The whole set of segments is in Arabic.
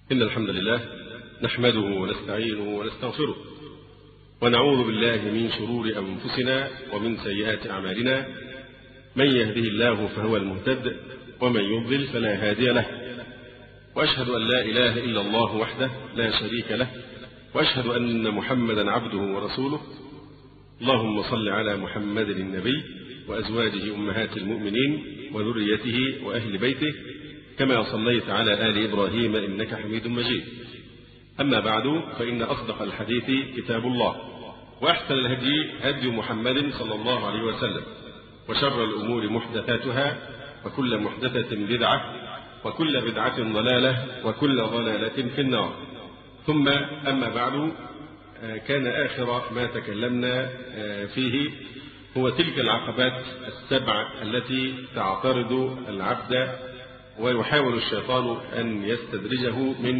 إن الحمد لله نحمده ونستعينه ونستغفره ونعوذ بالله من شرور أنفسنا ومن سيئات أعمالنا. من يهده الله فهو المهتد ومن يضلل فلا هادي له، وأشهد أن لا إله إلا الله وحده لا شريك له، وأشهد أن محمدا عبده ورسوله. اللهم صل على محمد النبي وأزواجه أمهات المؤمنين وذريته وأهل بيته كما صليت على آل إبراهيم إنك حميد مجيد. أما بعد، فإن أصدق الحديث كتاب الله، وأحسن الهدي هدي محمد صلى الله عليه وسلم، وشر الأمور محدثاتها، وكل محدثة بدعة، وكل بدعة ضلالة، وكل ضلالة في النار. ثم أما بعد، كان آخر ما تكلمنا فيه هو تلك العقبات السبع التي تعترض العبد ويحاول الشيطان أن يستدرجه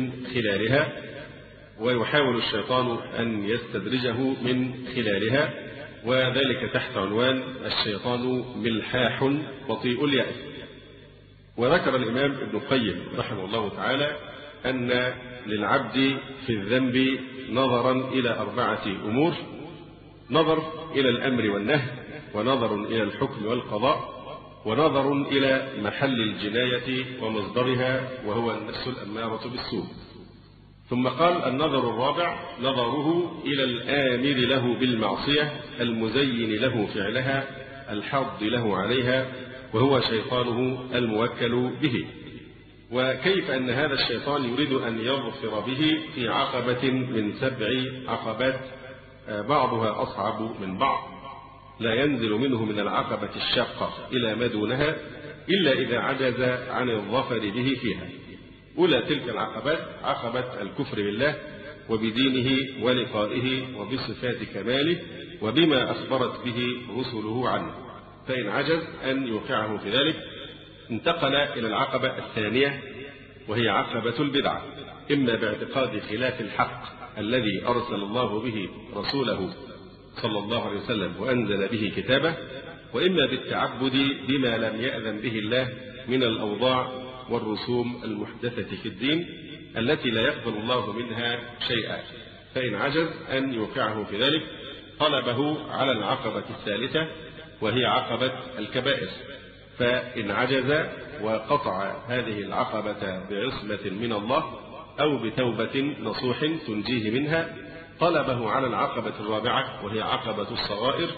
من خلالها، وذلك تحت عنوان الشيطان ملحاح بطيء اليأس. وذكر الإمام ابن القيم رحمه الله تعالى أن للعبد في الذنب نظرا إلى 4 أمور: نظر إلى الأمر والنهي، ونظر إلى الحكم والقضاء، ونظر إلى محل الجناية ومصدرها وهو النفس الأمارة بالسوء. ثم قال: النظر الرابع نظره إلى الآمر له بالمعصية المزين له فعلها الحاض له عليها وهو شيطانه الموكل به، وكيف أن هذا الشيطان يريد أن يظفر به في عقبة من 7 عقبات بعضها أصعب من بعض، لا ينزل منه من العقبة الشاقة إلى ما دونها إلا إذا عجز عن الظفر به فيها. أولى تلك العقبات عقبة الكفر بالله وبدينه ولقائه وبصفات كماله وبما أخبرت به رسله عنه، فإن عجز أن يوقعه في ذلك انتقل إلى العقبة الثانية، وهي عقبة البدعة، إما باعتقاد خلاف الحق الذي أرسل الله به رسوله صلى الله عليه وسلم وأنزل به كتابه، وإما بالتعبد بما لم يأذن به الله من الأوضاع والرسوم المحدثة في الدين التي لا يقبل الله منها شيئا. فإن عجز أن يوقعه في ذلك طلبه على العقبة الثالثة، وهي عقبة الكبائر. فإن عجز وقطع هذه العقبة بعصمة من الله أو بتوبة نصوح تنجيه منها طلبه على العقبة الرابعة، وهي عقبة الصغائر،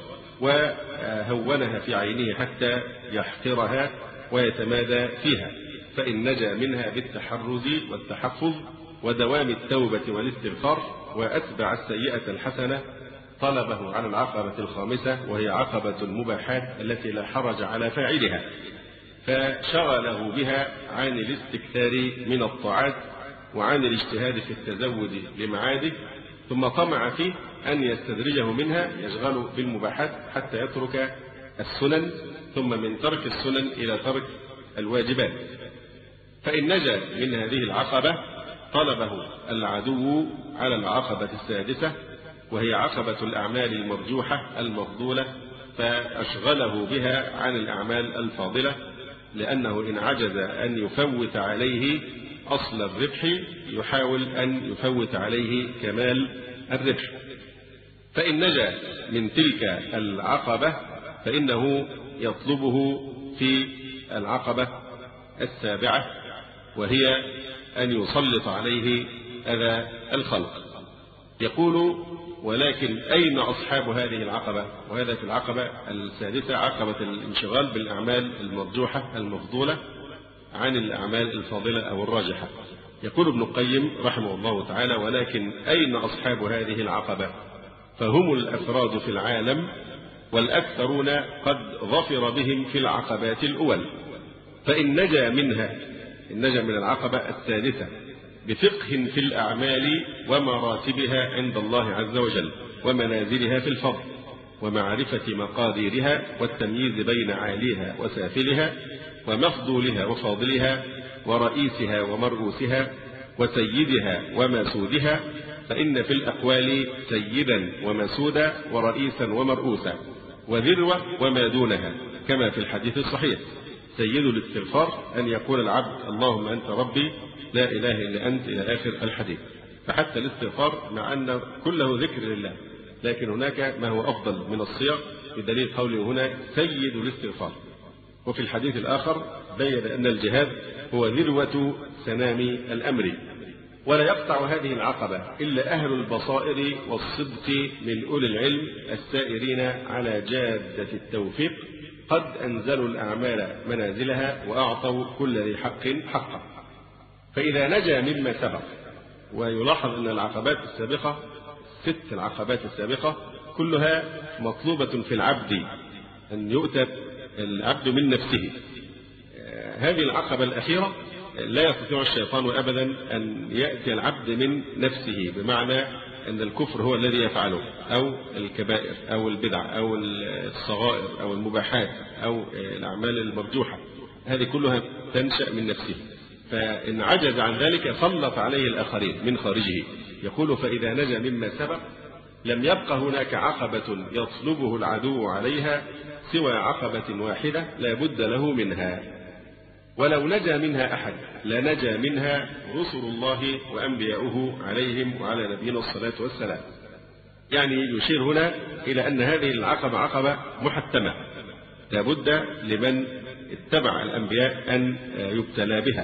وهونها في عينه حتى يحقرها ويتمادى فيها. فإن نجا منها بالتحرز والتحفظ ودوام التوبة والاستغفار وأتبع السيئة الحسنة طلبه على العقبة الخامسة، وهي عقبة المباحات التي لا حرج على فاعلها، فشغله بها عن الاستكثار من الطاعات وعن الاجتهاد في التزود لمعاده، ثم طمع فيه أن يستدرجه منها يشغل بالمباحات حتى يترك السنن، ثم من ترك السنن إلى ترك الواجبات. فإن نجا من هذه العقبة طلبه العدو على العقبة السادسة، وهي عقبة الأعمال المرجوحة المفضولة، فأشغله بها عن الأعمال الفاضلة، لأنه إن عجز أن يفوت عليه أصل الربح يحاول أن يفوت عليه كمال الربح. فإن نجا من تلك العقبة فإنه يطلبه في العقبة السابعة، وهي أن يسلط عليه أذى الخلق. يقول: ولكن أين أصحاب هذه العقبة؟ وهذا في العقبة السادسة، عقبة الانشغال بالأعمال المرجوحة المفضولة عن الأعمال الفاضلة أو الراجحة. يقول ابن القيم رحمه الله تعالى: ولكن أين أصحاب هذه العقبة؟ فهم الأفراد في العالم، والأكثرون قد ظفر بهم في العقبات الأول. فإن نجا منها، إن نجا من العقبة السادسة بفقه في الأعمال ومراتبها عند الله عز وجل ومنازلها في الفضل ومعرفة مقاديرها والتمييز بين عاليها وسافلها ومفضولها وفاضلها ورئيسها ومرؤوسها وسيدها ومسودها، فإن في الأقوال سيدا ومسودا ورئيسا ومرؤوسا وذروة وما دونها، كما في الحديث الصحيح: سيد الاستغفار أن يقول العبد اللهم أنت ربي لا إله إلا أنت إلى آخر الحديث. فحتى الاستغفار مع أن كله ذكر لله، لكن هناك ما هو أفضل من الصيغ بدليل قوله هنا سيد الاستغفار. وفي الحديث الآخر بين أن الجهاد هو ذروة سنام الأمر. ولا يقطع هذه العقبة إلا أهل البصائر والصدق من أولي العلم السائرين على جادة التوفيق، قد أنزلوا الأعمال منازلها وأعطوا كل ذي حق حقه. فإذا نجا مما سبق، ويلاحظ أن العقبات السابقة 6 العقبات السابقة كلها مطلوبة في العبد، أن يؤتى العبد من نفسه. هذه العقبة الأخيرة لا يستطيع الشيطان أبدا أن يأتي العبد من نفسه، بمعنى أن الكفر هو الذي يفعله، أو الكبائر أو البدع أو الصغائر أو المباحات أو الأعمال المرجوحة، هذه كلها تنشأ من نفسه. فإن عجز عن ذلك سلط عليه الآخرين من خارجه. يقول فإذا نجا مما سبق لم يبق هناك عقبة يطلبه العدو عليها سوى عقبة واحدة لا بد له منها، ولو نجا منها أحد لنجا منها رسل الله وأنبياؤه عليهم وعلى نبينا الصلاة والسلام. يعني يشير هنا إلى أن هذه العقبة عقبة محتمة لا بد لمن اتبع الأنبياء أن يبتلى بها.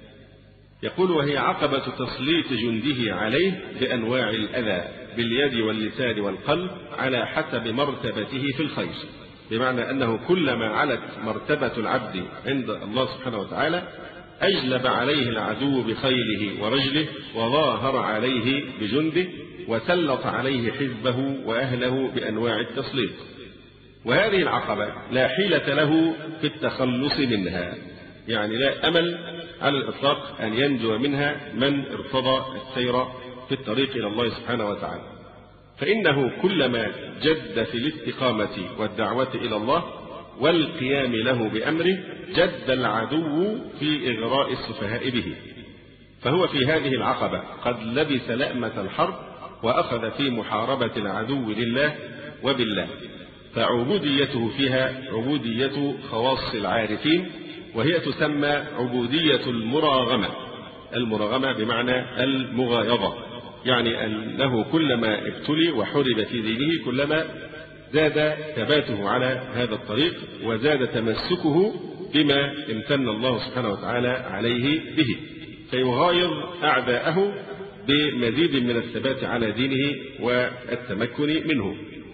يقول وهي عقبة تسليط جنده عليه بأنواع الأذى باليد واللسان والقلب على حسب مرتبته في الخير، بمعنى أنه كلما علت مرتبة العبد عند الله سبحانه وتعالى أجلب عليه العدو بخيله ورجله وظاهر عليه بجنده وسلط عليه حزبه وأهله بأنواع التسليط. وهذه العقبة لا حيلة له في التخلص منها، يعني لا أمل على الإطلاق أن ينجو منها من ارتضى السير في الطريق إلى الله سبحانه وتعالى. فإنه كلما جد في الاستقامة والدعوة إلى الله والقيام له بأمره جد العدو في إغراء السفهاء به. فهو في هذه العقبة قد لبس لأمة الحرب وأخذ في محاربة العدو لله وبالله، فعبوديته فيها عبودية خواص العارفين، وهي تسمى عبودية المراغمة. المراغمة بمعنى المغايظة، يعني أنه كلما ابتلي وحرب في دينه كلما زاد ثباته على هذا الطريق وزاد تمسكه بما امتن الله سبحانه وتعالى عليه به، فيغايظ أعداءه بمزيد من الثبات على دينه والتمكن منه.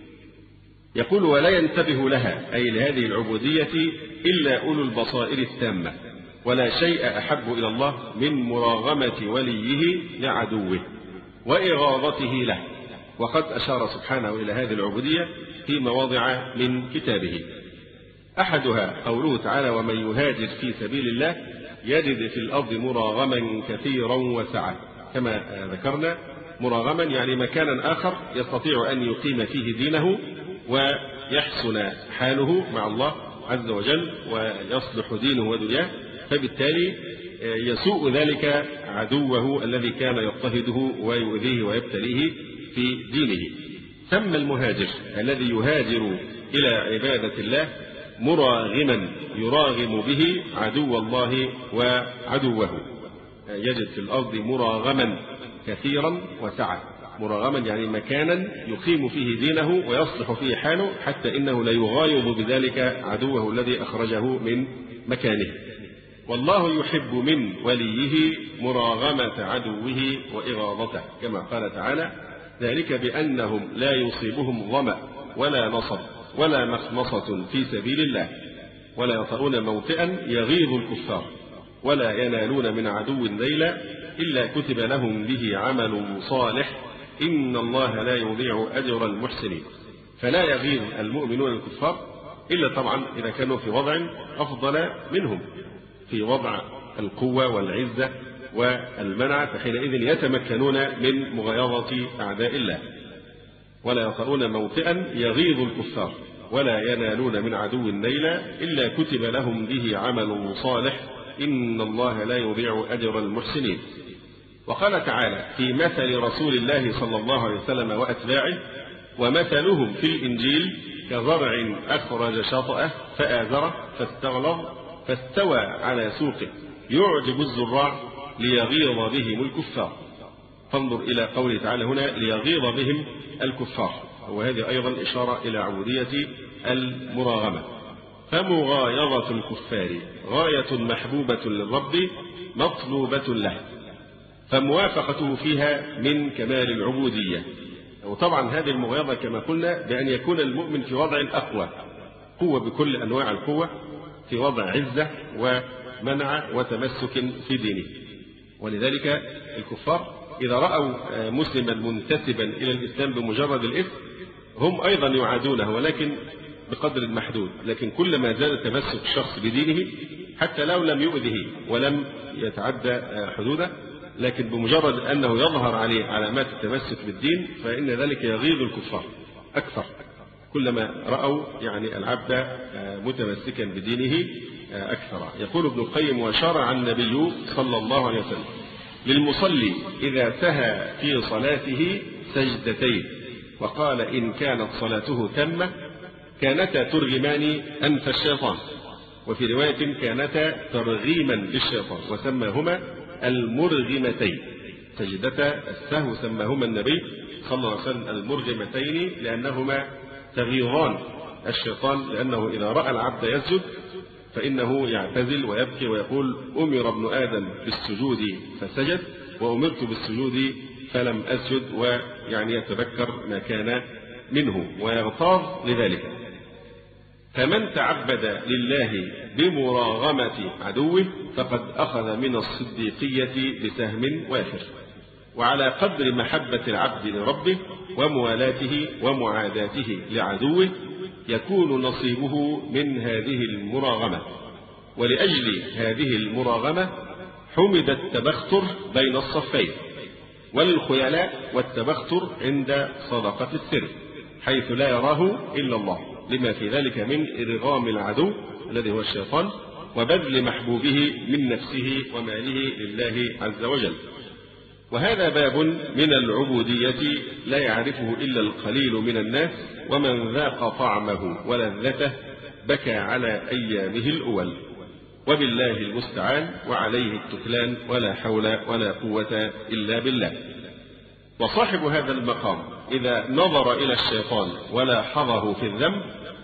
يقول ولا ينتبه لها، أي لهذه العبودية، إلا أولو البصائر التامة، ولا شيء أحب إلى الله من مراغمة وليه لعدوه وإغاظته له. وقد أشار سبحانه إلى هذه العبودية في مواضع من كتابه. أحدها قوله تعالى ومن يهاجر في سبيل الله يجد في الأرض مراغما كثيرا وسعة، كما ذكرنا مراغما يعني مكانا آخر يستطيع أن يقيم فيه دينه ويحسن حاله مع الله عز وجل ويصلح دينه ودنياه، فبالتالي يسوء ذلك عدوه الذي كان يضطهده ويؤذيه ويبتليه في دينه. سمى المهاجر الذي يهاجر إلى عبادة الله مراغما يراغم به عدو الله وعدوه. يجد في الأرض مراغما كثيرا وسعة، مراغما يعني مكانا يقيم فيه دينه ويصلح فيه حاله حتى إنه لا يغايظ بذلك عدوه الذي أخرجه من مكانه. والله يحب من وليه مراغمة عدوه وإغاظته، كما قال تعالى ذلك بأنهم لا يصيبهم ظمأ ولا نصب ولا مخمصة في سبيل الله ولا يطؤون موطئا يغيظ الكفار ولا ينالون من عدو نيلا إلا كتب لهم به عمل صالح إن الله لا يضيع أجر المحسنين. فلا يغيظ المؤمنون الكفار إلا طبعا إذا كانوا في وضع أفضل منهم، في وضع القوة والعزة والمنع، فحينئذ يتمكنون من مغايظة أعداء الله. ولا يطؤون موطئا يغيظ الكفار ولا ينالون من عدو نيلا إلا كتب لهم به عمل صالح إن الله لا يضيع أجر المحسنين. وقال تعالى في مثل رسول الله صلى الله عليه وسلم وأتباعه ومثلهم في الإنجيل كزرع أخرج شطأه فآزره فاستغلظ فاستوى على سوقه يعجب الزراع ليغيظ بهم الكفار. فانظر إلى قوله تعالى هنا ليغيظ بهم الكفار، وهذه أيضا إشارة إلى عبودية المراغمة. فمغايظة الكفار غاية محبوبة للرب مطلوبة له، فموافقته فيها من كمال العبودية. وطبعا هذه المغايظة كما قلنا بأن يكون المؤمن في وضع أقوى، قوة بكل أنواع القوة، في وضع عزة ومنع وتمسك في دينه. ولذلك الكفار إذا رأوا مسلما منتسبا إلى الإسلام بمجرد الإثم هم أيضا يعادونه، ولكن بقدر محدود. لكن كلما زاد تمسك الشخص بدينه حتى لو لم يؤذه ولم يتعدى حدوده، لكن بمجرد أنه يظهر عليه علامات التمسك بالدين فإن ذلك يغيظ الكفار أكثر، كلما رأوا يعني العبد متمسكا بدينه أكثر. يقول ابن القيم: وشرع النبي صلى الله عليه وسلم للمصلي إذا سهى في صلاته سجدتين، وقال إن كانت صلاته تامة كانتا ترغمان أنف الشيطان، وفي رواية كانتا ترغيما للشيطان، وسماهما المرغمتين. سجدتا السهو سماهما النبي صلى الله عليه وسلم المرغمتين لأنهما تغيظان الشيطان، لأنه إذا رأى العبد يسجد فإنه يعتزل ويبكي ويقول أمر ابن آدم بالسجود فسجد وأمرت بالسجود فلم أسجد، ويعني يتذكر ما كان منه ويغتاظ لذلك. فمن تعبد لله بمراغمة عدوه فقد أخذ من الصديقية بسهم وافر. وعلى قدر محبة العبد لربه وموالاته ومعاداته لعدوه يكون نصيبه من هذه المراغمة. ولأجل هذه المراغمة حمد التبختر بين الصفين، والخيلاء والتبختر عند صدقة السر حيث لا يراه إلا الله، لما في ذلك من إرغام العدو الذي هو الشيطان وبذل محبوبه من نفسه وماله لله عز وجل. وهذا باب من العبودية لا يعرفه إلا القليل من الناس، ومن ذاق طعمه ولذته بكى على أيامه الأول. وبالله المستعان وعليه التكلان، ولا حول ولا قوة إلا بالله. وصاحب هذا المقام إذا نظر إلى الشيطان ولاحظه في الذنب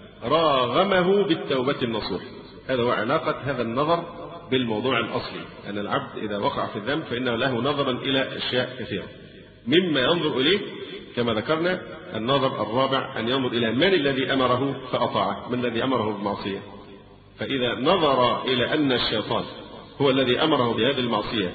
راغمه بالتوبة النصوح. هذا هو علاقة هذا النظر بالموضوع الأصلي، أن العبد إذا وقع في الذنب فإنه له نظرا إلى أشياء كثيرة، مما ينظر إليه كما ذكرنا النظر الرابع أن ينظر إلى من الذي أمره فأطاعه، من الذي أمره بالمعصية. فإذا نظر إلى أن الشيطان هو الذي أمره بهذه المعصية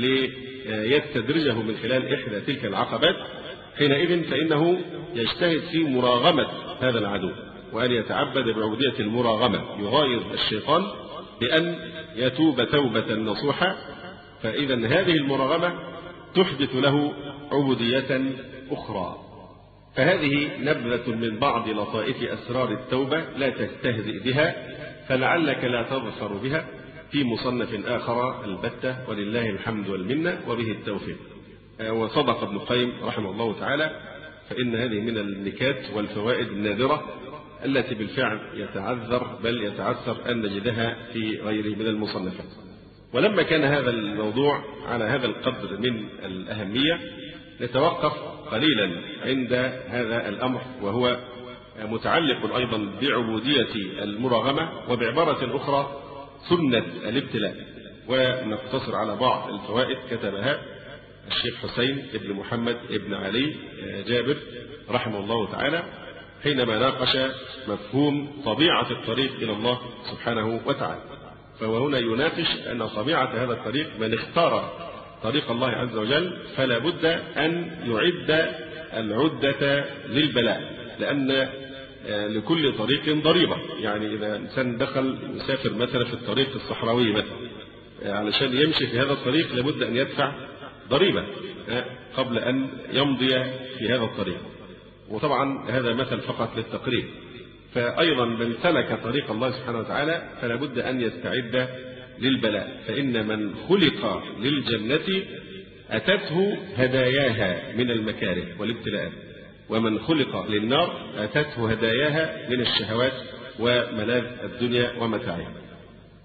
ليستدرجه من خلال إحدى تلك العقبات، حينئذ فإنه يجتهد في مراغمة هذا العدو، وأن يتعبد بعبودية المراغمة، يغايظ الشيطان بأن يتوب توبة نصوحة. فإذا هذه المراغمة تحدث له عبودية أخرى. فهذه نبذة من بعض لطائف أسرار التوبة لا تستهزئ بها، فلعلك لا تظفر بها في مصنف آخر البتة، ولله الحمد والمنة وبه التوفيق. وصدق ابن القيم رحمه الله تعالى، فإن هذه من النكات والفوائد النادرة التي بالفعل يتعذر بل يتعسر أن نجدها في غيره من المصنفات. ولما كان هذا الموضوع على هذا القدر من الأهمية نتوقف قليلا عند هذا الأمر، وهو متعلق أيضا بعبودية المراغمة، وبعبارة أخرى سنة الابتلاء. ونقتصر على بعض الفوائد كتبها الشيخ حسين بن محمد بن علي جابر رحمه الله تعالى حينما ناقش مفهوم طبيعة الطريق إلى الله سبحانه وتعالى. فهو هنا يناقش أن طبيعة هذا الطريق من اختار طريق الله عز وجل فلا بد أن يعد العدة للبلاء، لأن لكل طريق ضريبة. يعني إذا إنسان دخل يسافر مثلا في الطريق الصحراوي مثلا، علشان يمشي في هذا الطريق لابد أن يدفع ضريبة قبل أن يمضي في هذا الطريق. وطبعا هذا مثل فقط للتقريب. فأيضا من سلك طريق الله سبحانه وتعالى فلا بد أن يستعد للبلاء، فإن من خلق للجنة أتته هداياها من المكاره والابتلاءات، ومن خلق للنار أتته هداياها من الشهوات وملاذ الدنيا ومتاعها.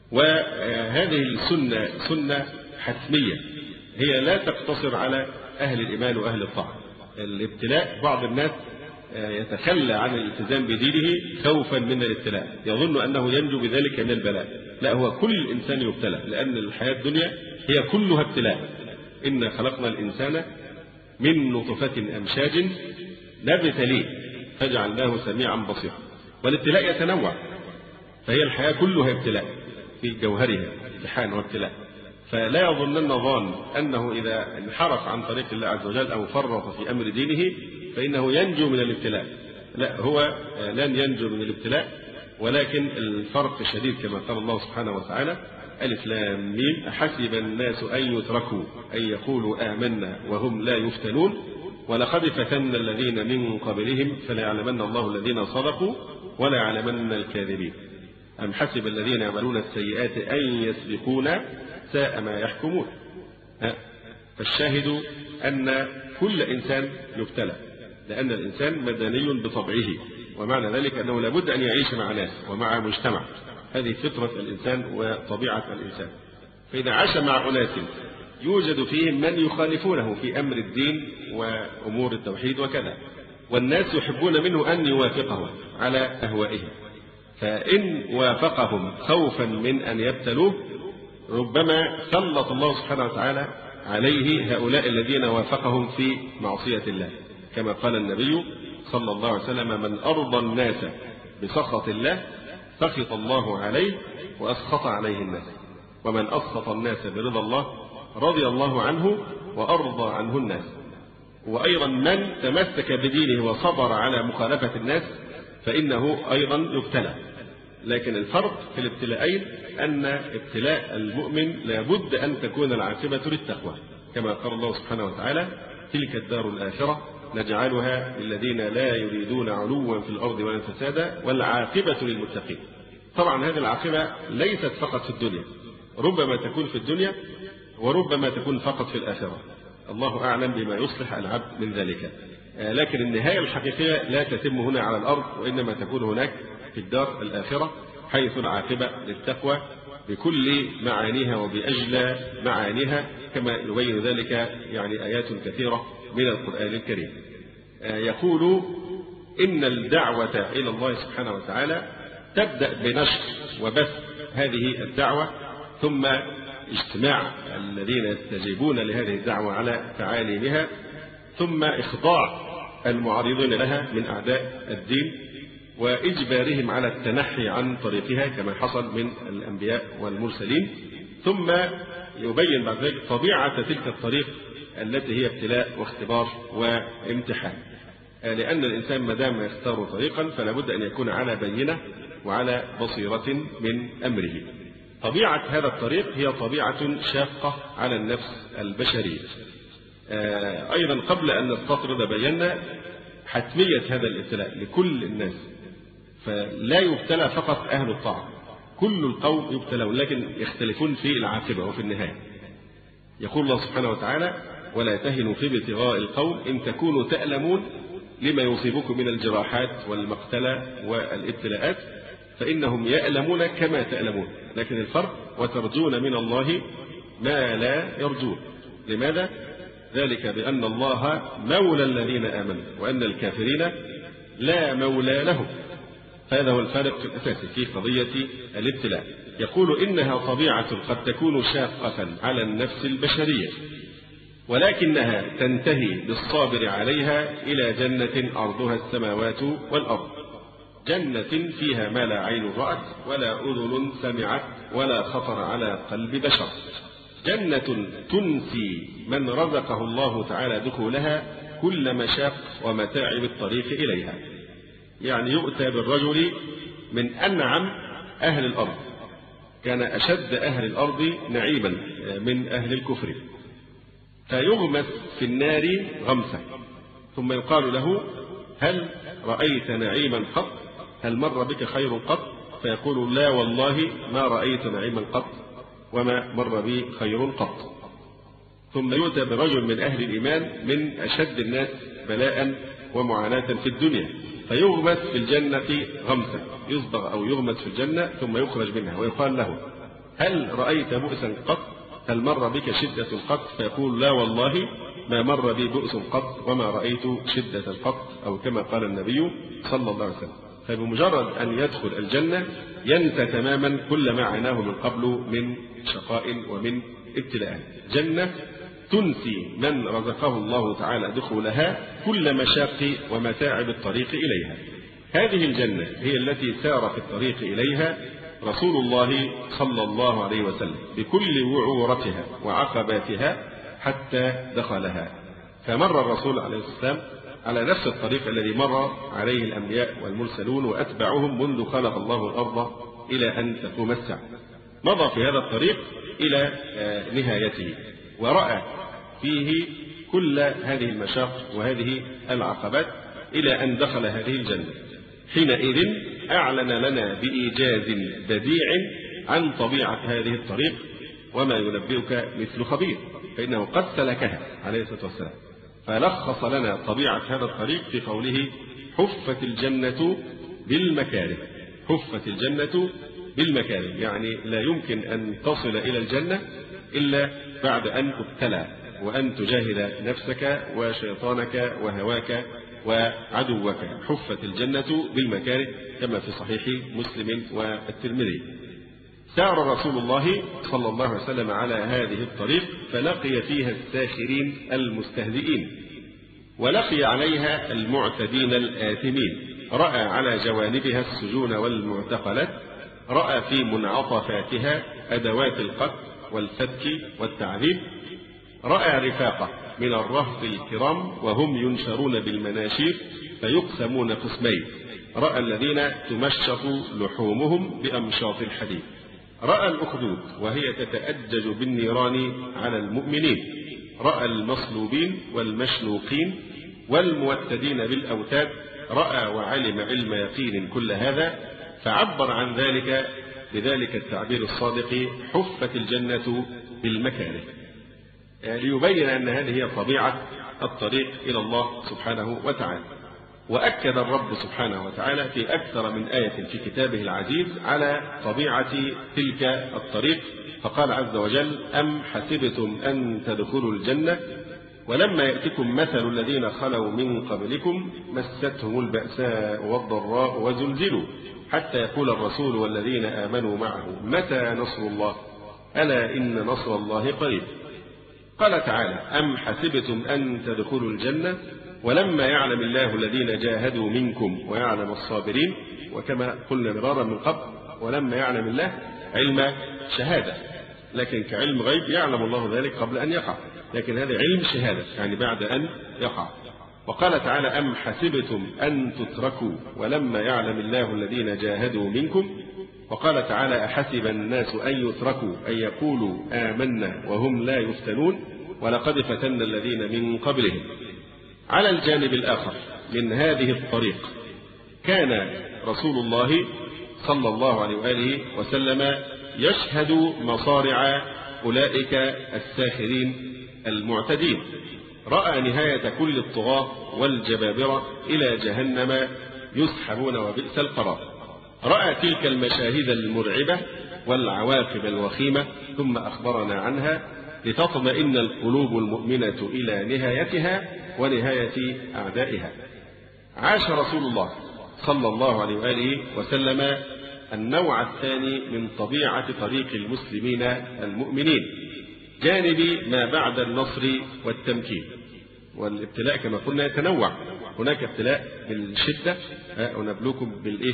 وهذه السنة سنة حتمية، هي لا تقتصر على أهل الإيمان وأهل الطاعة. الابتلاء بعض الناس يتخلى عن الالتزام بدينه خوفا من الابتلاء، يظن أنه ينجو بذلك من البلاء. لا، هو كل إنسان يبتلى، لأن الحياة الدنيا هي كلها ابتلاء. إنا خلقنا الإنسان من نطفة أمشاج نبتليه فجعلناه سميعا بصيرا. والابتلاء يتنوع، فهي الحياة كلها ابتلاء في جوهرها، امتحان وابتلاء. فلا يظنن ظان أنه إذا انحرف عن طريق الله عز وجل أو فرط في أمر دينه فإنه ينجو من الابتلاء. لا، هو لن ينجو من الابتلاء، ولكن الفرق شديد كما قال الله سبحانه وتعالى: ألف لام ميم أحسب الناس أن يتركوا أن يقولوا آمنا وهم لا يفتنون ولقد فتنا الذين من قبلهم فليعلمن الله الذين صدقوا وليعلمن الكاذبين أم حسب الذين يعملون السيئات أن يسبقونا ساء ما يحكمون. فالشاهد أن كل إنسان يبتلى، لأن الإنسان مدني بطبعه، ومعنى ذلك أنه لابد أن يعيش مع ناس ومع مجتمع، هذه فطرة الإنسان وطبيعة الإنسان. فإذا عاش مع أناس يوجد فيهم من يخالفونه في أمر الدين وأمور التوحيد وكذا، والناس يحبون منه أن يوافقهم على أهوائهم، فإن وافقهم خوفا من أن يبتلوه ربما سلط الله سبحانه وتعالى عليه هؤلاء الذين وافقهم في معصية الله، كما قال النبي صلى الله عليه وسلم: من أرضى الناس بسخط الله سخط الله عليه وأسخط عليه الناس، ومن أسخط الناس برضا الله رضي الله عنه وأرضى عنه الناس. وأيضا من تمسك بدينه وصبر على مخالفة الناس فإنه أيضا يبتلى. لكن الفرق في الابتلاءين أن ابتلاء المؤمن لابد أن تكون العاقبة للتقوى، كما قال الله سبحانه وتعالى: تلك الدار الآخرة نجعلها للذين لا يريدون علوا في الأرض ولا فسادا والعاقبة للمتقين. طبعا هذه العاقبة ليست فقط في الدنيا، ربما تكون في الدنيا وربما تكون فقط في الآخرة، الله أعلم بما يصلح العبد من ذلك. لكن النهاية الحقيقية لا تتم هنا على الأرض، وإنما تكون هناك في الدار الآخرة، حيث العاقبة للتقوى بكل معانيها وبأجلى معانيها، كما يبين ذلك يعني آيات كثيرة من القرآن الكريم. يقول: إن الدعوة إلى الله سبحانه وتعالى تبدأ بنشر وبث هذه الدعوة، ثم اجتماع الذين يستجيبون لهذه الدعوة على تعاليمها، ثم إخضاع المعارضين لها من أعداء الدين وإجبارهم على التنحي عن طريقها كما حصل من الأنبياء والمرسلين، ثم يبين بعد ذلك طبيعة تلك الطريق التي هي ابتلاء واختبار وامتحان. لأن الإنسان ما دام يختار طريقا فلا بد أن يكون على بينة وعلى بصيرة من أمره. طبيعة هذا الطريق هي طبيعة شاقة على النفس البشرية. أيضا قبل أن نستطرد بينا حتمية هذا الابتلاء لكل الناس، فلا يبتلى فقط أهل الطاعة، كل القوم يبتلون، لكن يختلفون في العاقبة وفي النهاية. يقول الله سبحانه وتعالى: ولا تهنوا في ابتغاء القوم إن تكونوا تألمون لما يصيبكم من الجراحات والمقتلة والابتلاءات فإنهم يألمون كما تألمون، لكن الفرق وترجون من الله ما لا يرجون. لماذا؟ ذلك بأن الله مولى الذين آمنوا وأن الكافرين لا مولى لهم. هذا هو الفارق الأساسي في قضية الابتلاء. يقول: إنها طبيعة قد تكون شاقة على النفس البشرية، ولكنها تنتهي بالصابر عليها إلى جنة عرضها السماوات والأرض، جنة فيها ما لا عين رأت ولا أذن سمعت ولا خطر على قلب بشر، جنة تنسي من رزقه الله تعالى دخولها كل مشاق ومتاعب الطريق إليها. يعني يؤتى بالرجل من أنعم أهل الأرض، كان أشد أهل الأرض نعيما من أهل الكفر، فيغمس في النار غمسة، ثم يقال له: هل رأيت نعيما قط؟ هل مر بك خير قط؟ فيقول: لا والله ما رأيت نعيما قط وما مر بي خير قط. ثم يؤتى برجل من أهل الإيمان من أشد الناس بلاء ومعاناة في الدنيا، فيغمس في الجنة غمسة، يصبغ أو يغمس في الجنة ثم يخرج منها، ويقال له: هل رأيت بؤسا قط؟ هل مر بك شدة قط؟ فيقول لا والله ما مر بي بؤس قط وما رأيت شدة قط، أو كما قال النبي صلى الله عليه وسلم. فبمجرد أن يدخل الجنة ينسى تماما كل ما عاناه من قبل من شقاء ومن ابتلاء. جنة تنسي من رزقه الله تعالى دخولها كل مشاق ومتاعب الطريق إليها. هذه الجنة هي التي سار في الطريق إليها رسول الله صلى الله عليه وسلم بكل وعورتها وعقباتها حتى دخلها. فمر الرسول عليه السلام على نفس الطريق الذي مر عليه الأنبياء والمرسلون وأتبعهم منذ خلق الله الأرض إلى أن تقوم الساعة. مضى في هذا الطريق إلى نهايته ورأى فيه كل هذه المشاق وهذه العقبات إلى أن دخل هذه الجنة. حينئذ أعلن لنا بإيجاز بديع عن طبيعة هذه الطريق، وما ينبئك مثل خبير، فإنه قد سلكها عليه الصلاة والسلام. فلخص لنا طبيعة هذا الطريق في قوله حفت الجنة بالمكاره. حفت الجنة بالمكاره، يعني لا يمكن أن تصل إلى الجنة إلا بعد أن تبتلى وأن تجاهد نفسك وشيطانك وهواك وعدوك. حفت الجنة بالمكاره كما في صحيح مسلم والترمذي. سار رسول الله صلى الله عليه وسلم على هذه الطريق فلقي فيها الساخرين المستهزئين، ولقي عليها المعتدين الآثمين. رأى على جوانبها السجون والمعتقلات، رأى في منعطفاتها أدوات القتل والفتك والتعذيب، رأى رفاقة من الرهط الكرام وهم ينشرون بالمناشير فيقسمون قسمين، رأى الذين تمشط لحومهم بأمشاط الحديد، رأى الأخدود وهي تتأجج بالنيران على المؤمنين، رأى المصلوبين والمشنوقين والموتدين بالأوتاد، رأى وعلم علم يقين كل هذا، فعبر عن ذلك بذلك التعبير الصادق حفت الجنة بالمكاره، ليبين أن هذه هي طبيعة الطريق إلى الله سبحانه وتعالى. وأكد الرب سبحانه وتعالى في أكثر من آية في كتابه العزيز على طبيعة تلك الطريق، فقال عز وجل أم حسبتم أن تدخلوا الجنة ولما يأتكم مثل الذين خلوا من قبلكم مستهم البأساء والضراء وزلزلوا حتى يقول الرسول والذين آمنوا معه متى نصر الله ألا إن نصر الله قريب. قال تعالى أم حسبتم أن تدخلوا الجنة ولما يعلم الله الذين جاهدوا منكم ويعلم الصابرين، وكما قلنا مرارا من قبل ولما يعلم الله علم شهادة، لكن كعلم غيب يعلم الله ذلك قبل أن يقع، لكن هذا علم شهادة يعني بعد أن يقع. وقال تعالى أم حسبتم أن تتركوا ولما يعلم الله الذين جاهدوا منكم، وقال تعالى أحسب الناس أن يتركوا أن يقولوا آمنا وهم لا يفتنون ولقد فتنا الذين من قبلهم. على الجانب الآخر من هذه الطريق كان رسول الله صلى الله عليه وآله وسلم يشهد مصارع أولئك الساخرين المعتدين، رأى نهاية كل الطغاة والجبابرة إلى جهنم يسحبون وبئس القرار، رأى تلك المشاهد المرعبة والعواقب الوخيمة ثم أخبرنا عنها لتطمئن القلوب المؤمنة إلى نهايتها ونهاية أعدائها. عاش رسول الله صلى الله عليه وآله وسلم النوع الثاني من طبيعة طريق المسلمين المؤمنين، جانب ما بعد النصر والتمكين. والابتلاء كما قلنا يتنوع، هناك ابتلاء بالشدة ونبلوكم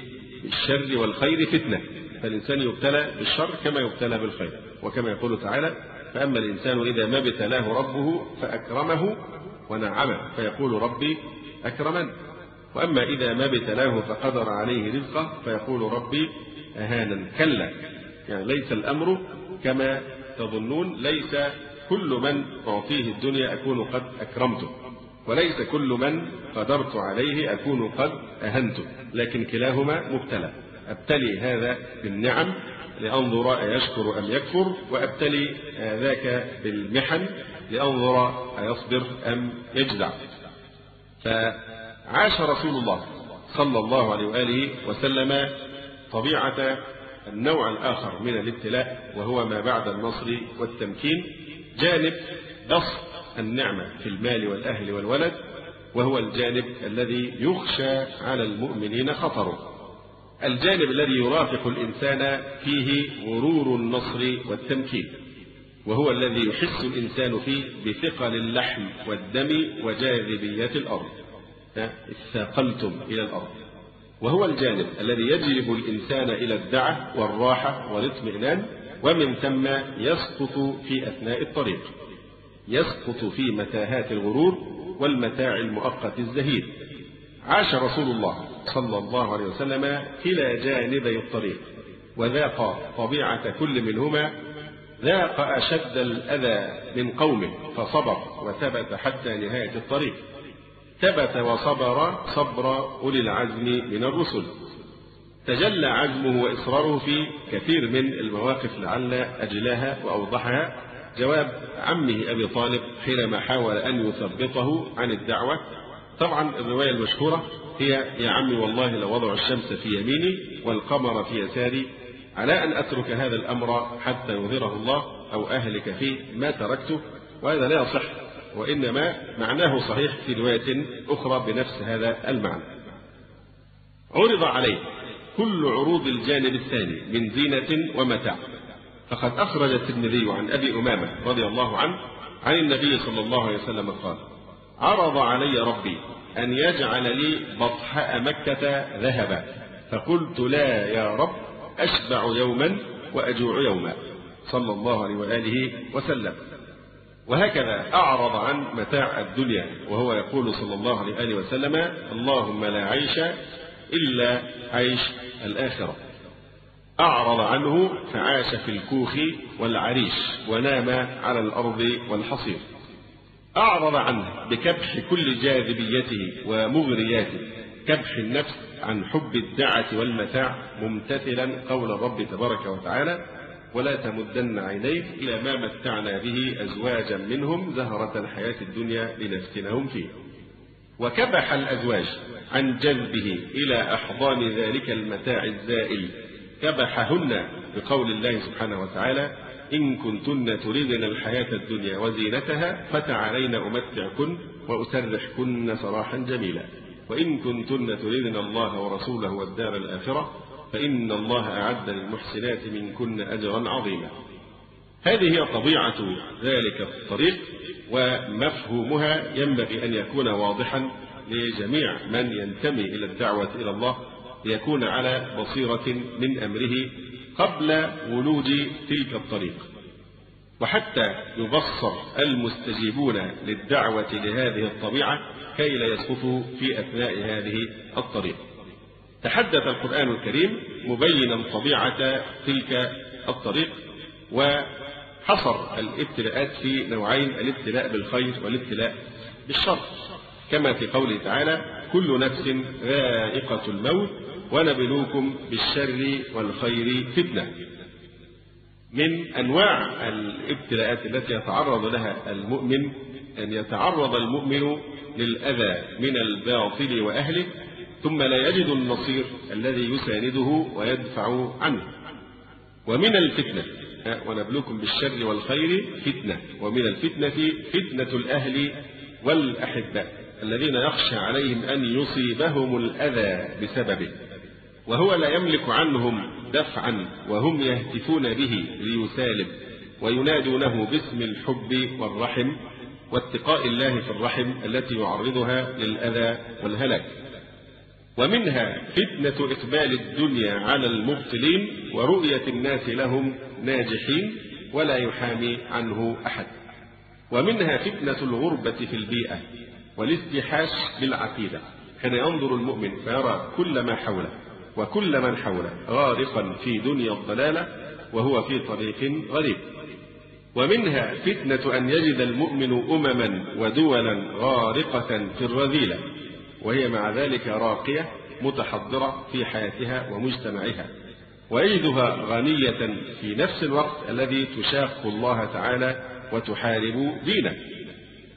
بالشر والخير فتنة، فالإنسان يبتلى بالشر كما يبتلى بالخير، وكما يقول تعالى فأما الإنسان إذا ما ابتلاه ربه فأكرمه ونعمه فيقول ربي أكرمن، وأما إذا ما ابتلاه فقدر عليه رزقه فيقول ربي أهانا. كلا، يعني ليس الأمر كما تظنون، ليس كل من أعطيه الدنيا أكون قد أكرمته، وليس كل من قدرت عليه أكون قد أهنته، لكن كلاهما مبتلى. أبتلي هذا بالنعم لأنظر أيشكر أم يكفر، وأبتلي ذاك بالمحن لأنظر أيصبر أم يجزع. فعاش رسول الله صلى الله عليه وآله وسلم طبيعة النوع الآخر من الابتلاء، وهو ما بعد النصر والتمكين، جانب بسط النعمة في المال والأهل والولد، وهو الجانب الذي يخشى على المؤمنين خطره، الجانب الذي يرافق الإنسان فيه غرور النصر والتمكين، وهو الذي يحس الإنسان فيه بثقل اللحم والدم وجاذبية الأرض، اثاقلتم إلى الأرض، وهو الجانب الذي يجلب الإنسان إلى الدعة والراحة والاطمئنان، ومن ثم يسقط في أثناء الطريق، يسقط في متاهات الغرور والمتاع المؤقت الزهيد. عاش رسول الله صلى الله عليه وسلم كلا جانبي الطريق، وذاق طبيعة كل منهما، ذاق أشد الأذى من قومه فصبر وثبت حتى نهاية الطريق، ثبت وصبر صبر أولي العزم من الرسل، تجلى عزمه وإصراره في كثير من المواقف، لعل أجلاها وأوضحها جواب عمه أبي طالب حينما حاول أن يثبطه عن الدعوة. طبعا الرواية المشهورة هي: يا عمي والله لو وضع الشمس في يميني والقمر في يساري على أن أترك هذا الأمر حتى يظهره الله أو أهلك فيه ما تركته. وهذا لا يصح، وإنما معناه صحيح في رواية أخرى بنفس هذا المعنى. عرض عليه كل عروض الجانب الثاني من زينة ومتاع، فقد أخرج الترمذي عن أبي أمامة رضي الله عنه عن النبي صلى الله عليه وسلم قال: عرض علي ربي أن يجعل لي بطحاء مكة ذهبا، فقلت لا يا رب، أشبع يوما وأجوع يوما، صلى الله عليه وآله وسلم. وهكذا أعرض عن متاع الدنيا، وهو يقول صلى الله عليه وآله وسلم: اللهم لا عيش إلا عيش الآخرة. أعرض عنه فعاش في الكوخ والعريش ونام على الأرض والحصير. أعرض عنه بكبح كل جاذبيته ومغرياته، كبح النفس عن حب الدعة والمتاع، ممتثلا قول الرب تبارك وتعالى: ولا تمدن عينيك إلى ما متعنا به أزواجا منهم زهرة الحياة الدنيا لنفتنهم فيه. وكبح الأزواج عن جذبه إلى أحضان ذلك المتاع الزائل، كبحهن بقول الله سبحانه وتعالى: إن كنتن تريدن الحياة الدنيا وزينتها فتعالين أمتعكن وأسرحكن سراحا جميلا، وإن كنتن تريدن الله ورسوله والدار الآخرة فإن الله أعد للمحسنات منكن أجرا عظيما. هذه هي طبيعة ذلك الطريق، ومفهومها ينبغي أن يكون واضحا لجميع من ينتمي إلى الدعوة إلى الله، ليكون على بصيرة من أمره قبل ولوج تلك الطريق، وحتى يبصر المستجيبون للدعوة لهذه الطبيعة كي لا يسقطوا في أثناء هذه الطريق. تحدث القرآن الكريم مبينا طبيعة تلك الطريق، وحصر الابتلاءات في نوعين: الابتلاء بالخير والابتلاء بالشر، كما في قوله تعالى: كل نفس ذائقة الموت ونبلوكم بالشر والخير فتنة. من أنواع الابتلاءات التي يتعرض لها المؤمن أن يتعرض المؤمن للأذى من الباطل وأهله، ثم لا يجد النصير الذي يسانده ويدفع عنه. ومن الفتنة: ونبلوكم بالشر والخير فتنة. ومن الفتنة فتنة الأهل والأحباء الذين يخشى عليهم أن يصيبهم الأذى بسببه، وهو لا يملك عنهم دفعا، وهم يهتفون به ليسالب وينادونه باسم الحب والرحم واتقاء الله في الرحم التي يعرضها للأذى والهلاك. ومنها فتنة إقبال الدنيا على المبطلين ورؤية الناس لهم ناجحين ولا يحامي عنه أحد. ومنها فتنة الغربة في البيئة والاستيحاش بالعقيدة، حين ينظر المؤمن فيرى كل ما حوله وكل من حوله غارقا في دنيا الضلالة وهو في طريق غريب. ومنها فتنة أن يجد المؤمن أمما ودولا غارقة في الرذيلة، وهي مع ذلك راقية متحضرة في حياتها ومجتمعها، ويجدها غنية في نفس الوقت الذي تشاق الله تعالى وتحارب دينه.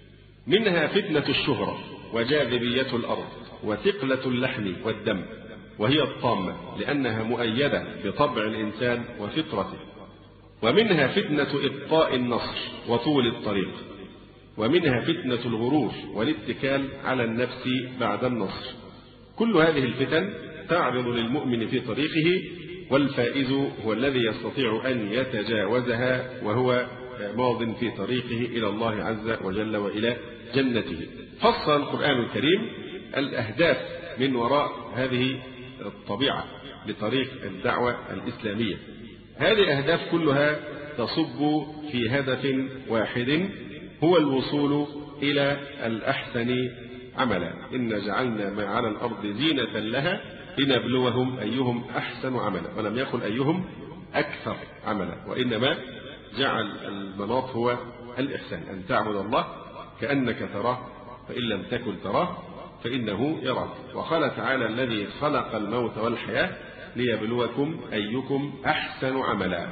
منها فتنة الشهرة وجاذبية الأرض وثقلة اللحم والدم، وهي الطامة لأنها مؤيدة بطبع الإنسان وفطرته. ومنها فتنة إبطاء النصر وطول الطريق، ومنها فتنة الغرور والاتكال على النفس بعد النصر. كل هذه الفتن تعرض للمؤمن في طريقه، والفائز هو الذي يستطيع أن يتجاوزها وهو ماض في طريقه إلى الله عز وجل وإلى جنته. فصل القرآن الكريم الأهداف من وراء هذه الطبيعة لطريق الدعوة الإسلامية. هذه الأهداف كلها تصب في هدف واحد، هو الوصول إلى الأحسن عملا. إن جعلنا ما على الأرض زينة لها لنبلوهم أيهم أحسن عملا، ولم يقل أيهم أكثر عملا، وإنما جعل المناط هو الإحسان، أن تعبد الله كأنك تراه فإن لم تكن تراه فإنه يراك. وقال تعالى: الذي خلق الموت والحياة ليبلوكم أيكم أحسن عملا.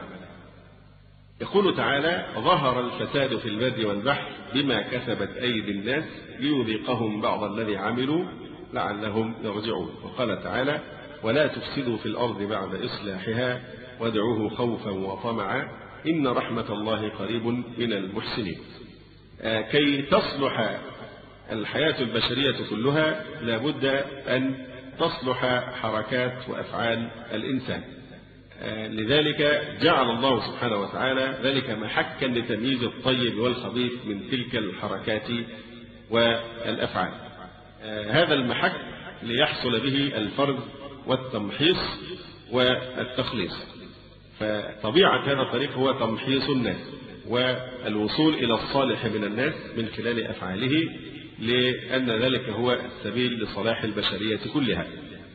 يقول تعالى: ظهر الفساد في البر والبحر بما كسبت أيدي الناس ليذيقهم بعض الذي عملوا لعلهم يرجعون. وقال تعالى: ولا تفسدوا في الأرض بعد إصلاحها وادعوه خوفا وطمعا إن رحمة الله قريب من المحسنين. كي تصلح الحياة البشرية كلها لابد أن تصلح حركات وأفعال الإنسان. لذلك جعل الله سبحانه وتعالى ذلك محكا لتمييز الطيب والخبيث من تلك الحركات والأفعال. هذا المحك ليحصل به الفرز والتمحيص والتخليص. فطبيعة هذا الطريق هو تمحيص الناس والوصول إلى الصالح من الناس من خلال أفعاله، لأن ذلك هو السبيل لصلاح البشرية كلها.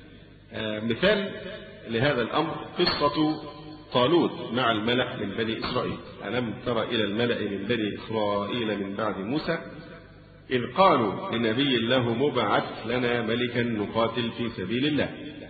مثال لهذا الأمر قصة طالوت مع الملأ من بني إسرائيل. ألم تر إلى الملأ من بني إسرائيل من بعد موسى إذ قالوا لنبي له مبعث لنا ملكا نقاتل في سبيل الله،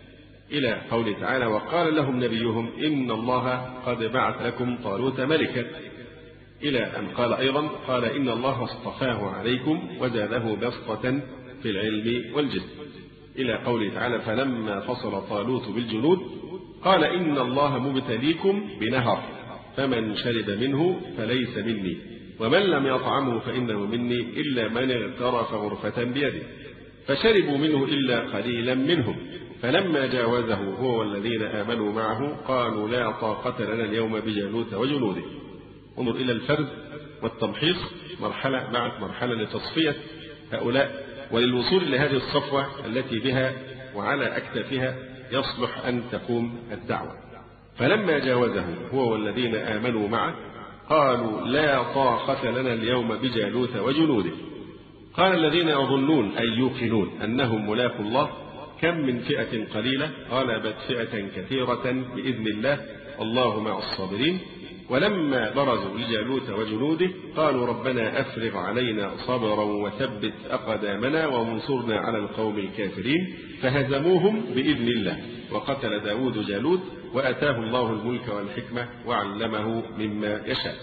إلى قوله تعالى: وقال لهم نبيهم إن الله قد بعث لكم طالوت ملكا، إلى أن قال أيضا: قال إن الله اصطفاه عليكم وزاده بسطة في العلم والجسم، إلى قوله تعالى: فلما فصل طالوت بالجنود قال إن الله مبتليكم بنهر فمن شرب منه فليس مني ومن لم يطعمه فإنه مني إلا من اغترف غرفة بيده، فشربوا منه إلا قليلا منهم، فلما جاوزه هو والذين آمنوا معه قالوا لا طاقة لنا اليوم بجالوت وجنوده. انظر إلى الفرد والتمحيص مرحلة بعد مرحلة لتصفية هؤلاء وللوصول إلى هذه الصفوة التي بها وعلى أكتافها يصلح أن تقوم الدعوة. فلما جاوزه هو والذين آمنوا معه قالوا لا طاقة لنا اليوم بجالوت وجنوده. قال الذين يظنون أي يوقنون أنهم ملاقوا الله كم من فئة قليلة غلبت فئة كثيرة بإذن الله والله مع الصابرين. ولما برزوا لجالوت وجنوده قالوا ربنا أفرغ علينا صبرا وثبت أقدامنا وانصرنا على القوم الكافرين، فهزموهم بإذن الله وقتل داود جالوت وأتاه الله الملك والحكمة وعلمه مما يشاء.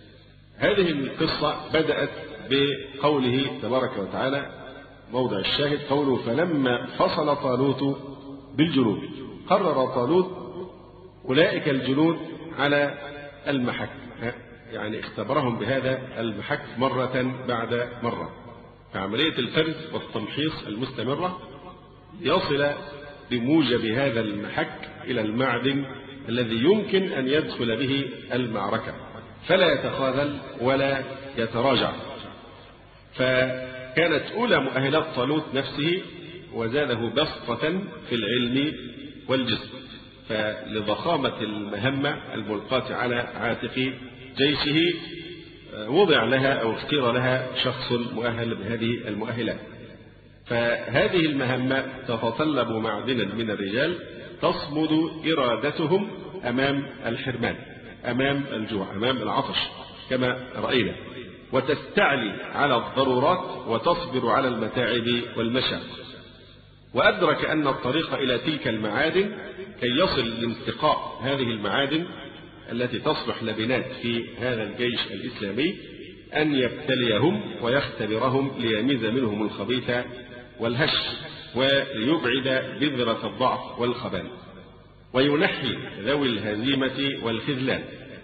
هذه القصة بدأت بقوله تبارك وتعالى موضع الشاهد قوله فلما فصل طالوت بالجنود. قرر طالوت أولئك الجنود على المحك، يعني اختبرهم بهذا المحك مرة بعد مرة، فعملية الفرز والتمحيص المستمرة يصل بموجب هذا المحك إلى المعدن الذي يمكن أن يدخل به المعركة فلا يتخاذل ولا يتراجع. فكانت أولى مؤهلات طالوت نفسه وزاده بسطة في العلم والجسم، فلضخامة المهمة الملقاة على عاتق جيشه وضع لها أو اختير لها شخص مؤهل بهذه المؤهلات. فهذه المهمة تتطلب معدنا من الرجال تصمد إرادتهم أمام الحرمان، أمام الجوع، أمام العطش كما رأينا، وتستعلي على الضرورات وتصبر على المتاعب والمشاق. وأدرك أن الطريق إلى تلك المعادن كي يصل لانتقاء هذه المعادن التي تصلح لبنات في هذا الجيش الإسلامي أن يبتليهم ويختبرهم ليميز منهم الخبيث والهش. ويبعد بذرة الضعف والخبال، وينحي ذوي الهزيمة والخذلان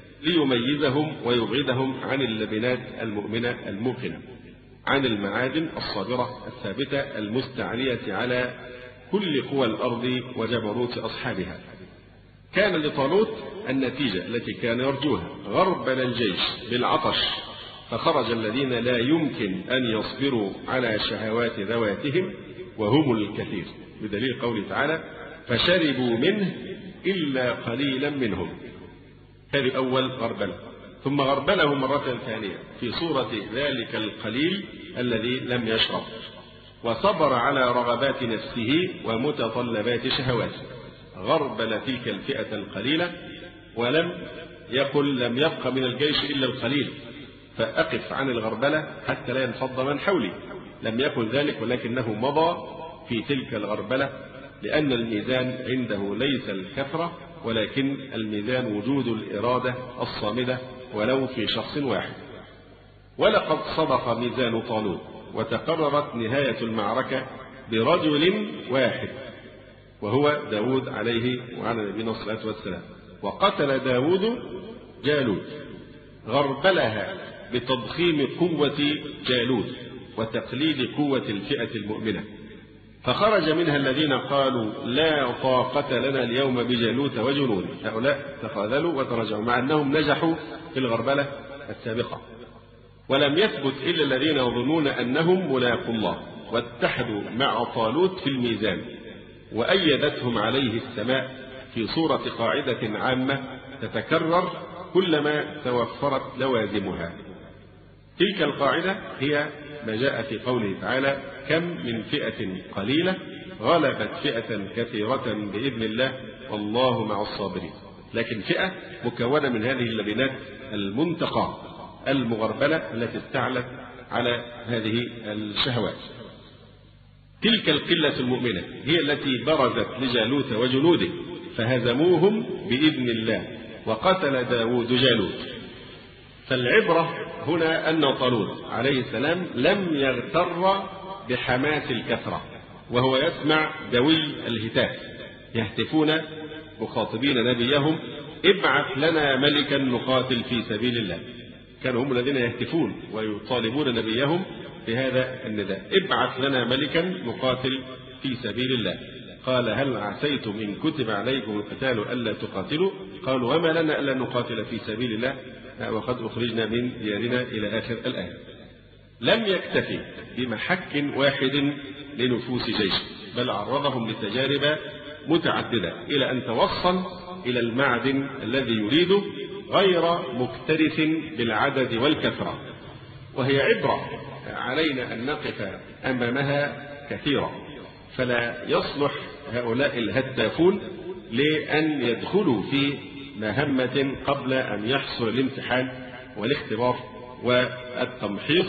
ليميزهم ويبعدهم عن اللبنات المؤمنة الموقنة، عن المعادن الصابرة الثابتة المستعلية على كل قوى الأرض وجبروت أصحابها. كان لطالوت النتيجة التي كان يرجوها: غربل الجيش بالعطش، فخرج الذين لا يمكن أن يصبروا على شهوات ذواتهم وهم الكثير، بدليل قوله تعالى: فشربوا منه إلا قليلا منهم. هذه أول غربلة. ثم غربله مرة ثانية في صورة ذلك القليل الذي لم يشرب، وصبر على رغبات نفسه ومتطلبات شهواته. غربل تلك الفئة القليلة ولم يقل لم يبق من الجيش إلا القليل فأقف عن الغربلة حتى لا ينفض من حولي، لم يقل ذلك، ولكنه مضى في تلك الغربلة، لأن الميزان عنده ليس الكثرة، ولكن الميزان وجود الإرادة الصامدة ولو في شخص واحد. ولقد صدق ميزان طالوت، وتقررت نهاية المعركة برجل واحد وهو داود عليه وعلى نبينا الصلاة والسلام. وقتل داود جالوت، غربلها بتضخيم قوة جالوت وتقليل قوة الفئة المؤمنة، فخرج منها الذين قالوا لا طاقة لنا اليوم بجالوت وجنوده. هؤلاء تخاذلوا وتراجعوا مع أنهم نجحوا في الغربلة السابقة. ولم يثبت إلا الذين يظنون أنهم ملاقوا الله، واتحدوا مع طالوت في الميزان، وأيدتهم عليه السماء في صورة قاعدة عامة تتكرر كلما توفرت لوازمها. تلك القاعدة هي ما جاء في قوله تعالى: كم من فئة قليلة غلبت فئة كثيرة بإذن الله والله مع الصابرين. لكن فئة مكونة من هذه اللبنات المنتقى المغربلة التي استعلت على هذه الشهوات. تلك القلة المؤمنة هي التي برزت لجالوت وجنوده فهزموهم بإذن الله، وقتل داود جالوت. فالعبرة هنا أن طالوت عليه السلام لم يغتر بحماس الكثرة، وهو يسمع دوي الهتاف يهتفون مخاطبين نبيهم: ابعث لنا ملكا نقاتل في سبيل الله. كانوا هم الذين يهتفون ويطالبون نبيهم بهذا النداء: ابعث لنا ملكا نقاتل في سبيل الله. قال: هل عسيتم إن كتب عليكم القتال ألا تقاتلوا؟ قالوا: وما لنا ألا نقاتل في سبيل الله وقد أخرجنا من ديارنا إلى آخر الآية. لم يكتفي بمحك واحد لنفوس جيش، بل عرضهم لتجارب متعددة إلى أن توصل إلى المعدن الذي يريده، غير مكترث بالعدد والكثرة. وهي عبرة علينا أن نقف أمامها كثيرا، فلا يصلح هؤلاء الهدافون لأن يدخلوا في مهمة قبل أن يحصل الامتحان والاختبار والتمحيص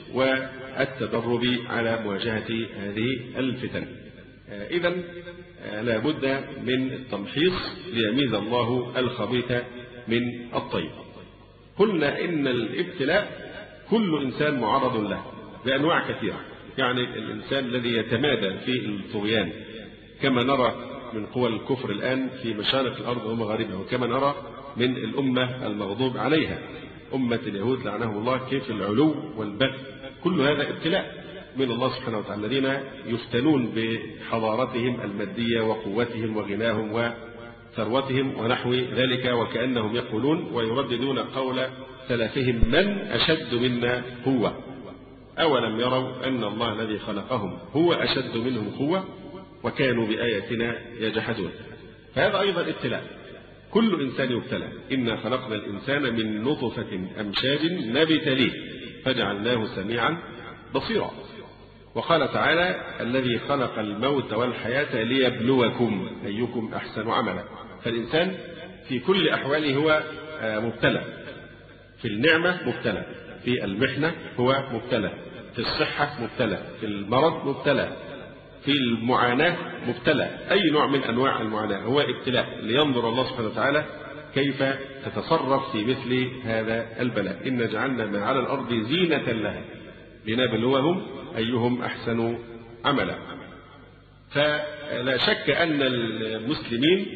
والتدرب على مواجهة هذه الفتن. إذن لا بد من التمحيص ليميز الله الخبيث من الطيب. قلنا إن الابتلاء كل إنسان معرض له بأنواع كثيرة، يعني الإنسان الذي يتمادى في الطغيان كما نرى من قوى الكفر الآن في مشارق الأرض ومغاربها، وكما نرى من الأمة المغضوب عليها أمة اليهود لعنهم الله، كيف العلو والبغي. كل هذا ابتلاء من الله سبحانه وتعالى، الذين يفتنون بحضارتهم المادية وقوتهم وغناهم وثروتهم ونحو ذلك، وكأنهم يقولون ويرددون قول سلفهم: من أشد منا قوة؟ أولم يروا أن الله الذي خلقهم هو أشد منهم قوة وكانوا بآياتنا يجحدون. فهذا أيضا ابتلاء، كل إنسان يبتلى. إنا خلقنا الإنسان من نطفة أمشاج نبتليه فجعلناه سميعا بصيرا. وقال تعالى: الذي خلق الموت والحياة ليبلوكم أيكم أحسن عملا. فالإنسان في كل أحواله هو مبتلى، في النعمة مبتلى، في المحنة هو مبتلى، في الصحة مبتلى، في المرض مبتلى، في المعاناة مبتلى. أي نوع من أنواع المعاناة هو ابتلاء، لينظر الله سبحانه وتعالى كيف تتصرف في مثل هذا البلاء. إن جعلنا ما على الأرض زينة لها لنبلوهم أيهم أحسن عملا. فلا شك أن المسلمين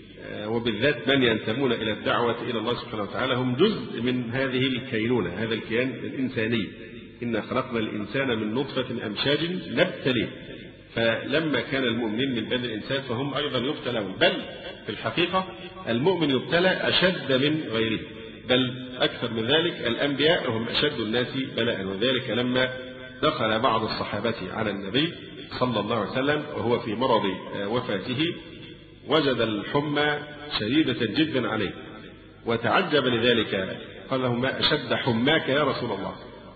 وبالذات من ينتمون إلى الدعوة إلى الله سبحانه وتعالى هم جزء من هذه الكينونة، هذا الكيان الإنساني. إنا خلقنا الإنسان من نطفة أمشاج نبتليه. فلما كان المؤمنين من بني الإنسان فهم أيضا يبتلون، بل في الحقيقة المؤمن يبتلى أشد من غيره، بل أكثر من ذلك الأنبياء هم أشد الناس بلاء. وذلك لما دخل بعض الصحابة على النبي صلى الله عليه وسلم وهو في مرض وفاته، وجد الحمى شديدة جدا عليه وتعجب لذلك، قال له: ما أشد حماك يا رسول الله؟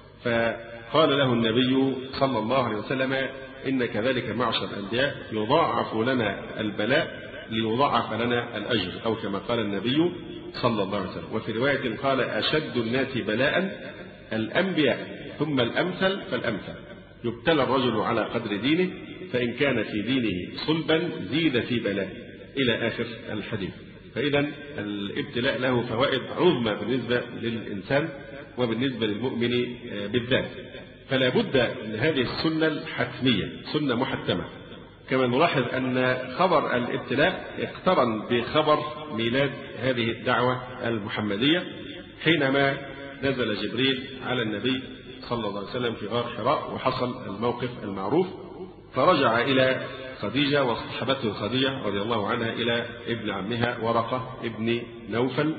فقال له النبي صلى الله عليه وسلم: إن كذلك معشر الأنبياء يضاعف لنا البلاء ليضاعف لنا الأجر، أو كما قال النبي صلى الله عليه وسلم. وفي رواية قال: أشد الناس بلاء الأنبياء ثم الأمثل فالأمثل، يبتلى الرجل على قدر دينه، فإن كان في دينه صلبا زيد في بلاء، إلى آخر الحديث. فإذا الابتلاء له فوائد عظمى بالنسبة للإنسان وبالنسبة للمؤمن بالذات. فلا بد من هذه السنة الحتمية، سنة محتمة. كما نلاحظ أن خبر الابتلاء اقترن بخبر ميلاد هذه الدعوة المحمدية حينما نزل جبريل على النبي صلى الله عليه وسلم في غار حراء، وحصل الموقف المعروف، فرجع إلى خديجة وصحبته خديجة رضي الله عنها إلى ابن عمها ورقة ابن نوفل،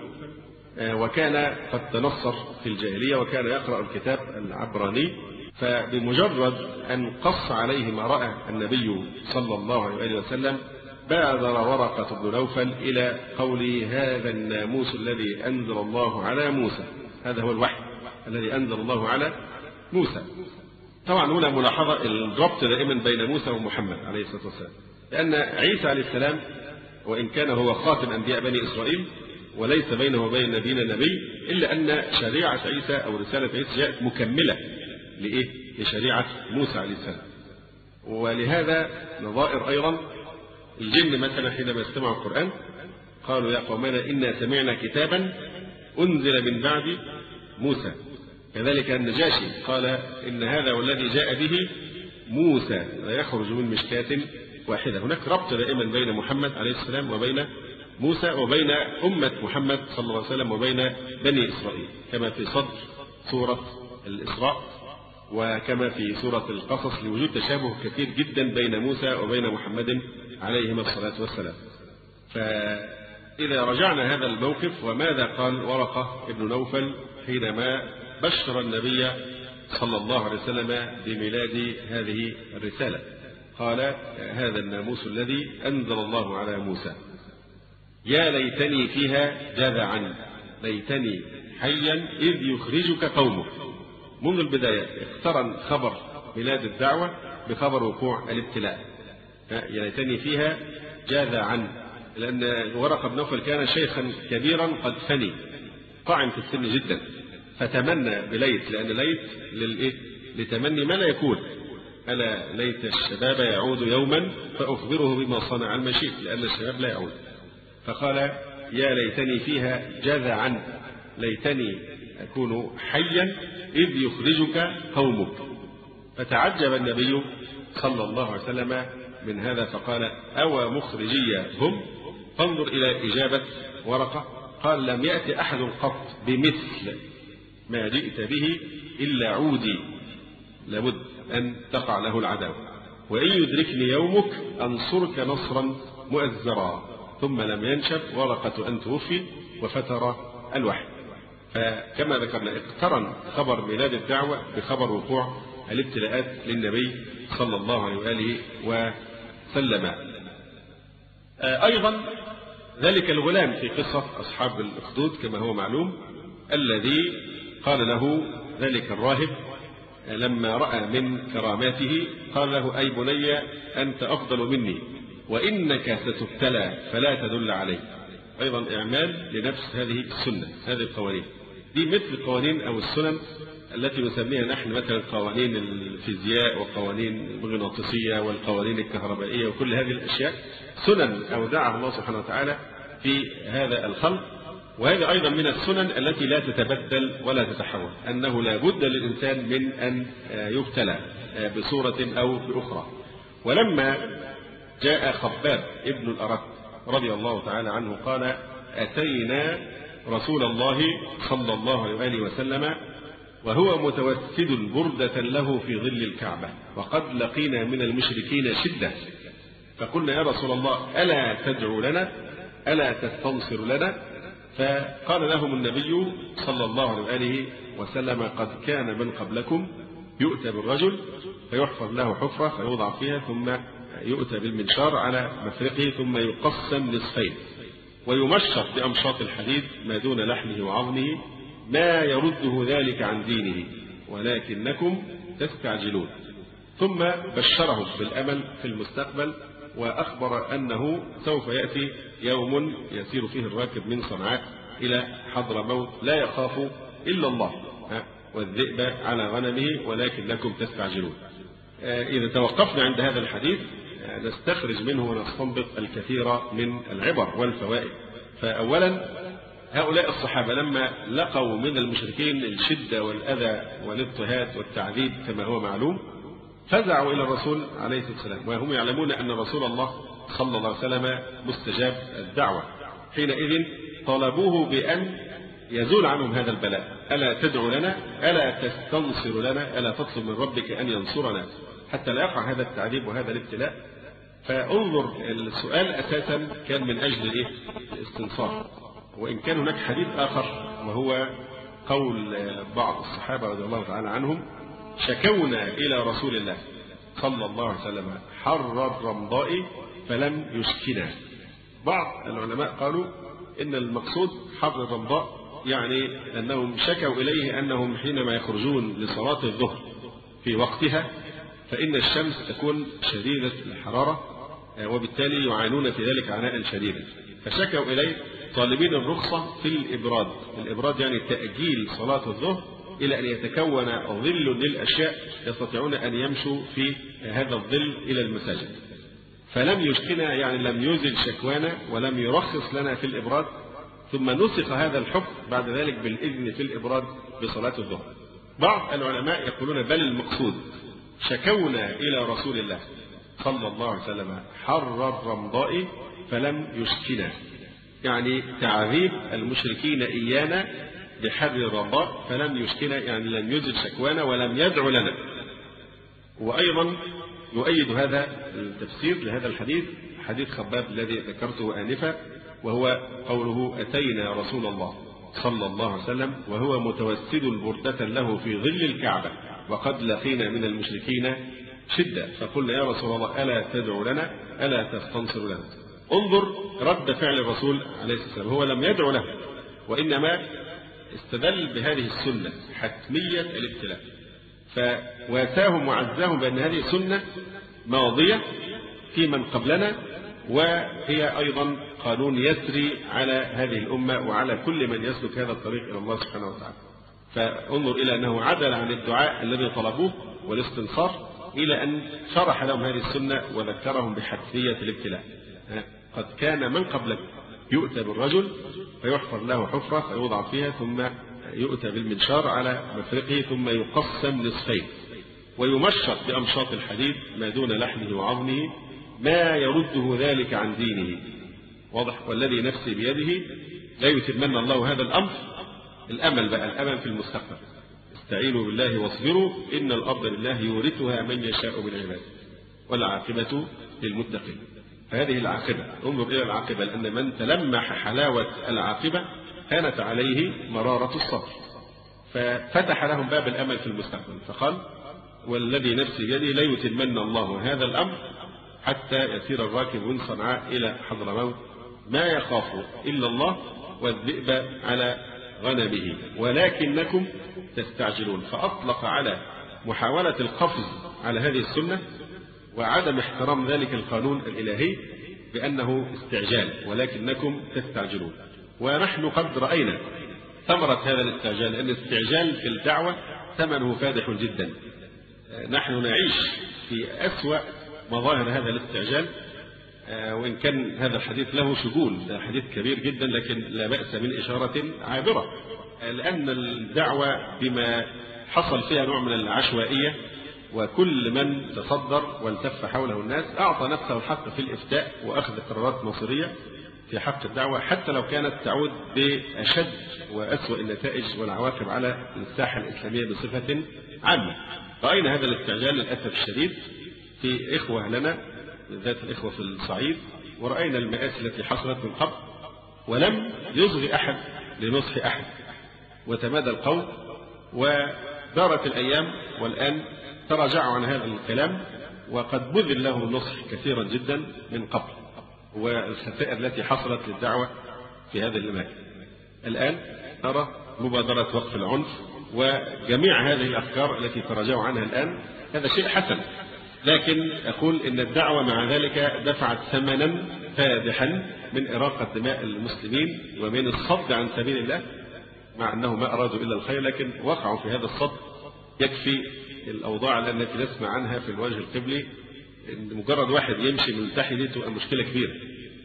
وكان قد تنصر في الجاهلية وكان يقرأ الكتاب العبراني. فبمجرد أن قص عليه ما رأى النبي صلى الله عليه وسلم بادر ورقة بن نوفل إلى قول: هذا الناموس الذي أنزل الله على موسى، هذا هو الوحي الذي أنزل الله على موسى. طبعا هنا ملاحظة الربط دائما بين موسى ومحمد عليه الصلاة والسلام، لأن عيسى عليه السلام وإن كان هو خاتم أنبياء بني إسرائيل وليس بينه وبين نبينا نبي، إلا أن شريعة عيسى أو رسالة عيسى جاءت مكملة لإيه؟ لشريعة موسى عليه السلام. ولهذا نظائر أيضا الجن مثلا حينما يستمعوا القرآن قالوا: يا قومنا إنا سمعنا كتابا أنزل من بعد موسى. كذلك النجاشي قال: إن هذا والذي جاء به موسى لا يخرج من مشكاة واحدة. هناك ربط دائما بين محمد عليه السلام وبين موسى وبين أمة محمد صلى الله عليه وسلم وبين بني إسرائيل، كما في صدر سورة الإسراء وكما في سورة القصص، لوجود تشابه كثير جدا بين موسى وبين محمد عليهما الصلاة والسلام. فإذا رجعنا هذا الموقف، وماذا قال ورقة ابن نوفل حينما بشر النبي صلى الله عليه وسلم بميلاد هذه الرسالة؟ قال: هذا الناموس الذي أنزل الله على موسى، يا ليتني فيها جذعا، ليتني حيا إذ يخرجك قومك. منذ البداية اقترن خبر ميلاد الدعوة بخبر وقوع الابتلاء، يا ليتني فيها جذعا، لأن ورقة بن نوفل كان شيخا كبيرا قد فني طاعن في السن جدا، فتمنى بليت، لأن ليت لتمني ما لا يكون، ألا ليت الشباب يعود يوما فأخبره بما صنع المشيت، لأن الشباب لا يعود. فقال: يا ليتني فيها جذعا، ليتني أكون حيا إذ يخرجك قومك. فتعجب النبي صلى الله عليه وسلم من هذا، فقال: أو مخرجي هم؟ فانظر إلى إجابة ورقة، قال: لم يأتي أحد قط بمثل ما جئت به إلا عودي، لابد أن تقع له العداوة، وإن يدركني يومك أنصرك نصرا مؤزرا. ثم لم ينشب ورقة أن توفي وفتر الوحي. فكما ذكرنا اقترن خبر ميلاد الدعوة بخبر وقوع الابتلاءات للنبي صلى الله عليه وآله وسلم. أيضا ذلك الغلام في قصة أصحاب الأخدود كما هو معلوم، الذي قال له ذلك الراهب لما رأى من كراماته، قال له: أي بني أنت أفضل مني وإنك ستبتلى فلا تدل علي. أيضا إعمال لنفس هذه السنة، هذه القوانين دي مثل القوانين أو السنن التي نسميها نحن مثلا قوانين الفيزياء وقوانين المغناطيسية والقوانين الكهربائية، وكل هذه الأشياء سنن أودعها الله سبحانه وتعالى في هذا الخلق. وهذا أيضا من السنن التي لا تتبدل ولا تتحول، أنه لا بد للإنسان من أن يبتلى بصورة أو بأخرى. ولما جاء خباب ابن الأرت رضي الله تعالى عنه قال: أتينا رسول الله صلى الله عليه وآله وسلم وهو متوسد بردة له في ظل الكعبة وقد لقينا من المشركين شدة، فقلنا: يا رسول الله ألا تدعو لنا؟ ألا تستنصر لنا؟ فقال لهم النبي صلى الله عليه وآله وسلم: قد كان من قبلكم يؤتى بالرجل فيحفر له حفرة فيوضع فيها، ثم يؤتى بالمنشار على مفرقه ثم يقسم نصفين ويمشط بأمشاط الحديد ما دون لحمه وعظمه، ما يرده ذلك عن دينه ولكنكم تستعجلون. ثم بشرهم بالأمل في المستقبل، وأخبر أنه سوف يأتي يوم يسير فيه الراكب من صنعاء إلى حضرموت لا يخاف إلا الله والذئب على غنمه ولكنكم تستعجلون. إذا توقفنا عند هذا الحديث نستخرج منه ونستنبط الكثير من العبر والفوائد. فأولا، هؤلاء الصحابة لما لقوا من المشركين الشدة والأذى والاضطهاد والتعذيب كما هو معلوم، فزعوا إلى الرسول عليه الصلاة والسلام، وهم يعلمون أن رسول الله صلى الله عليه وسلم مستجاب الدعوة. حينئذ طلبوه بأن يزول عنهم هذا البلاء: ألا تدعو لنا؟ ألا تستنصر لنا؟ ألا تطلب من ربك أن ينصرنا حتى لا يقع هذا التعذيب وهذا الابتلاء؟ فانظر، السؤال أساسا كان من أجل الاستنصار. وإن كان هناك حديث آخر وهو قول بعض الصحابة رضي الله تعالى عنهم: شكونا إلى رسول الله صلى الله عليه وسلم حر الرمضاء فلم يشكنا. بعض العلماء قالوا إن المقصود حر الرمضاء يعني أنهم شكوا إليه أنهم حينما يخرجون لصلاة الظهر في وقتها فإن الشمس تكون شديدة الحرارة وبالتالي يعانون في ذلك عناء شديدا، فشكوا إليه طالبين الرخصة في الإبراد. الإبراد يعني تأجيل صلاة الظهر إلى أن يتكون ظل للأشياء يستطيعون أن يمشوا في هذا الظل إلى المساجد. فلم يشكنا يعني لم يزل شكوانا ولم يرخص لنا في الإبراد، ثم نسخ هذا الحكم بعد ذلك بالإذن في الإبراد بصلاة الظهر. بعض العلماء يقولون بل المقصود شكونا إلى رسول الله صلى الله عليه وسلم حر الرمضاء فلم يشكنا، يعني تعذيب المشركين إيانا بحر الرمضاء فلم يشكنا، يعني لم يزل شكوانا ولم يدعو لنا. وأيضا يؤيد هذا التفسير لهذا الحديث حديث خباب الذي ذكرته آنفا، وهو قوله: أتينا رسول الله صلى الله عليه وسلم وهو متوسد بردة له في ظل الكعبة وقد لقينا من المشركين شدة، فقلنا: يا رسول الله ألا تدعو لنا؟ ألا تستنصر لنا؟ انظر رد فعل الرسول عليه الصلاة والسلام، هو لم يدعو له وإنما استدل بهذه السنة حتمية الابتلاء، فواساهم وعزاهم بأن هذه سنة ماضية في من قبلنا، وهي أيضا قانون يسري على هذه الأمة وعلى كل من يسلك هذا الطريق إلى الله سبحانه وتعالى. فانظر إلى أنه عدل عن الدعاء الذي طلبوه والاستنصار إلى أن شرح لهم هذه السنة وذكرهم بحتمية الابتلاء. قد كان من قبلكم يؤتى بالرجل فيحفر له حفرة فيوضع فيها، ثم يؤتى بالمنشار على مفرقه ثم يقسم نصفين ويمشط بأمشاط الحديد ما دون لحمه وعظمه، ما يرده ذلك عن دينه. واضح؟ والذي نفسي بيده لا يتمنى الله هذا الأمر. الأمل بقى، الأمل في المستقبل: استعينوا بالله واصبروا إن الأرض لله يورثها من يشاء من عباده والعاقبة للمتقين. فهذه العاقبة، انظر إلى العاقبة، لأن من تلمح حلاوة العاقبة كانت عليه مرارة الصبر، ففتح لهم باب الأمل في المستقبل فقال: والذي نفسي بيده لا يتمنى الله هذا الأمر حتى يسير الراكب من صنعاء إلى حضرموت ما يخاف إلا الله والذئب على غنمه ولكنكم تستعجلون. فأطلق على محاولة القفز على هذه السنة وعدم احترام ذلك القانون الإلهي بأنه استعجال، ولكنكم تستعجلون. ونحن قد رأينا ثمرة هذا الاستعجال، لأن الاستعجال في الدعوة ثمنه فادح جدا. نحن نعيش في أسوأ مظاهر هذا الاستعجال، وإن كان هذا الحديث له شجون، ده حديث كبير جدا، لكن لا بأس من إشارة عابرة، لأن الدعوة بما حصل فيها نوع من العشوائية وكل من تصدر والتف حوله الناس أعطى نفسه الحق في الإفتاء وأخذ قرارات مصيرية في حق الدعوة، حتى لو كانت تعود بأشد وأسوأ النتائج والعواقب على الساحة الإسلامية بصفة عامة. رأينا هذا الاستعجال للأسف الشديد في إخوة لنا، بالذات الإخوة في الصعيد، ورأينا المآسي التي حصلت من قبل، ولم يصغي أحد لنصح أحد، وتمادى القول ودارت الأيام، والآن تراجعوا عن هذا الكلام، وقد بذل له النصح كثيرا جدا من قبل، والخسائر التي حصلت للدعوة في هذه الأماكن. الآن نرى مبادرة وقف العنف وجميع هذه الأفكار التي تراجعوا عنها الآن، هذا شيء حسن، لكن أقول إن الدعوة مع ذلك دفعت ثمنا فادحا من إراقة دماء المسلمين ومن الصد عن سبيل الله، مع أنه ما أرادوا إلا الخير، لكن وقعوا في هذا الصد. يكفي الأوضاع التي نسمع عنها في الوجه القبلي، إن مجرد واحد يمشي ملتحي دي تبقى مشكلة كبيرة.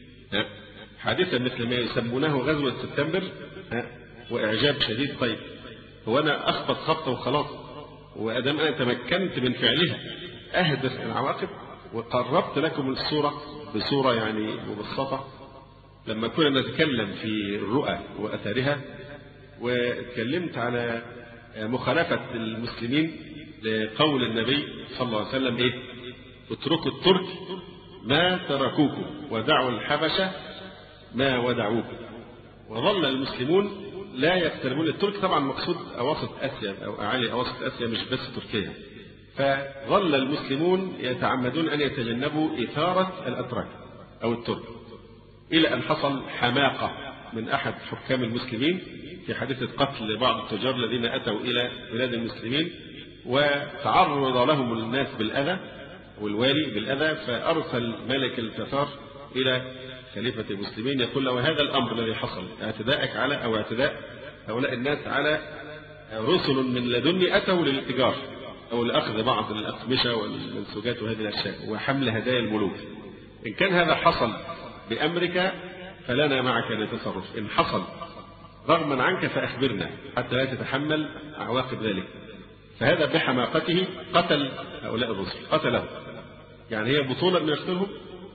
حادثة مثل ما يسمونه غزوة سبتمبر وإعجاب شديد. طيب هو أنا أخبط خبطة وخلاص، وأدام أنا تمكنت من فعلها أهدف العواقب وقربت لكم الصورة بصورة يعني مبسطة. لما كنا نتكلم في الرؤى وأثارها، واتكلمت على مخالفة المسلمين لقول النبي صلى الله عليه وسلم إيه؟ اتركوا الترك ما تركوكم ودعوا الحبشة ما ودعوكم. وظل المسلمون لا يقتربون الترك، طبعا مقصود أواسط آسيا أو أعالي أواسط آسيا مش بس تركيا. فظل المسلمون يتعمدون أن يتجنبوا إثارة الأتراك أو الترك، إلى أن حصل حماقة من أحد حكام المسلمين في حادثة قتل بعض التجار الذين أتوا إلى بلاد المسلمين، وتعرض لهم الناس بالأذى والوالي بالأذى، فأرسل ملك التتار إلى خليفة المسلمين يقول له هذا الأمر الذي حصل اعتداءك على أو اعتداء هؤلاء الناس على رسل من لدني أتوا للاتجار أو لأخذ بعض الأقمشة والمنسوجات وهذه الأشياء وحمل هدايا الملوك. إن كان هذا حصل بأمرك فلنا معك نتصرف، إن حصل رغما عنك فأخبرنا حتى لا تتحمل عواقب ذلك. فهذا بحماقته قتل هؤلاء الرسل، قتلهم، يعني هي بطولة من يقتلهم،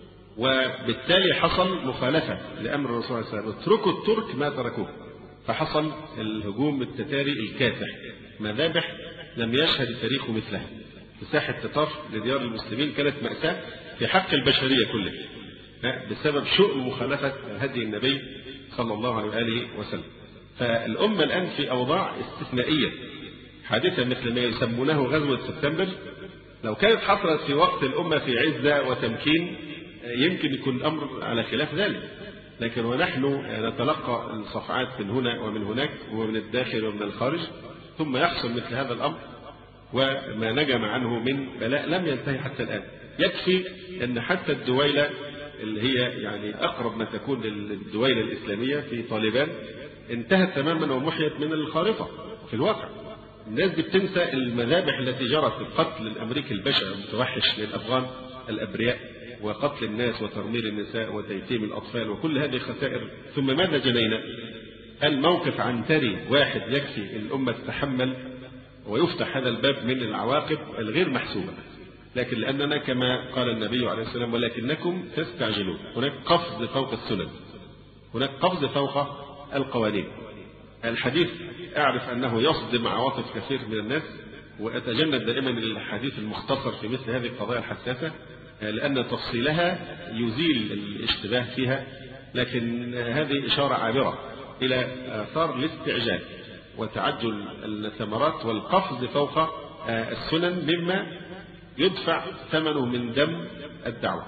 وبالتالي حصل مخالفة لأمر الرسول صلى الله عليه وسلم اتركوا الترك ما تركوه، فحصل الهجوم التتاري الكاسح، مذابح لم يشهد التاريخ مثلها في ساحة تتار لديار المسلمين، كانت مأساة في حق البشرية كلها بسبب شؤم مخالفة هدي النبي صلى الله عليه وآله وسلم. فالأمة الآن في أوضاع استثنائية. حادثة مثل ما يسمونه غزوة سبتمبر لو كانت حصلت في وقت الأمة في عزة وتمكين يمكن يكون الأمر على خلاف ذلك، لكن ونحن نتلقى الصفعات من هنا ومن هناك ومن الداخل ومن الخارج، ثم يحصل مثل هذا الأمر وما نجم عنه من بلاء لم ينتهي حتى الآن. يكفي أن حتى الدويلة اللي هي يعني أقرب ما تكون للدويلة الإسلامية في طالبان انتهت تماما ومحيت من الخارطة في الواقع. الناس دي بتنسى المذابح التي جرت، القتل الأمريكي البشع المتوحش للأفغان الأبرياء، وقتل الناس وترميل النساء وتيتيم الأطفال وكل هذه الخسائر. ثم ماذا جنينا؟ الموقف عنتري واحد يكفي الأمة تتحمل ويفتح هذا الباب من العواقب الغير محسوبة. لكن لأننا كما قال النبي عليه السلام ولكنكم تستعجلون، هناك قفز فوق السنن، هناك قفز فوق القوانين. الحديث أعرف أنه يصدم عواطف كثير من الناس، وأتجنب دائما الحديث المختصر في مثل هذه القضايا الحساسة لأن تفصيلها يزيل الاشتباه فيها، لكن هذه إشارة عابرة إلى آثار الاستعجال وتعجل الثمرات والقفز فوق السنن مما يدفع ثمنه من دم الدعوة.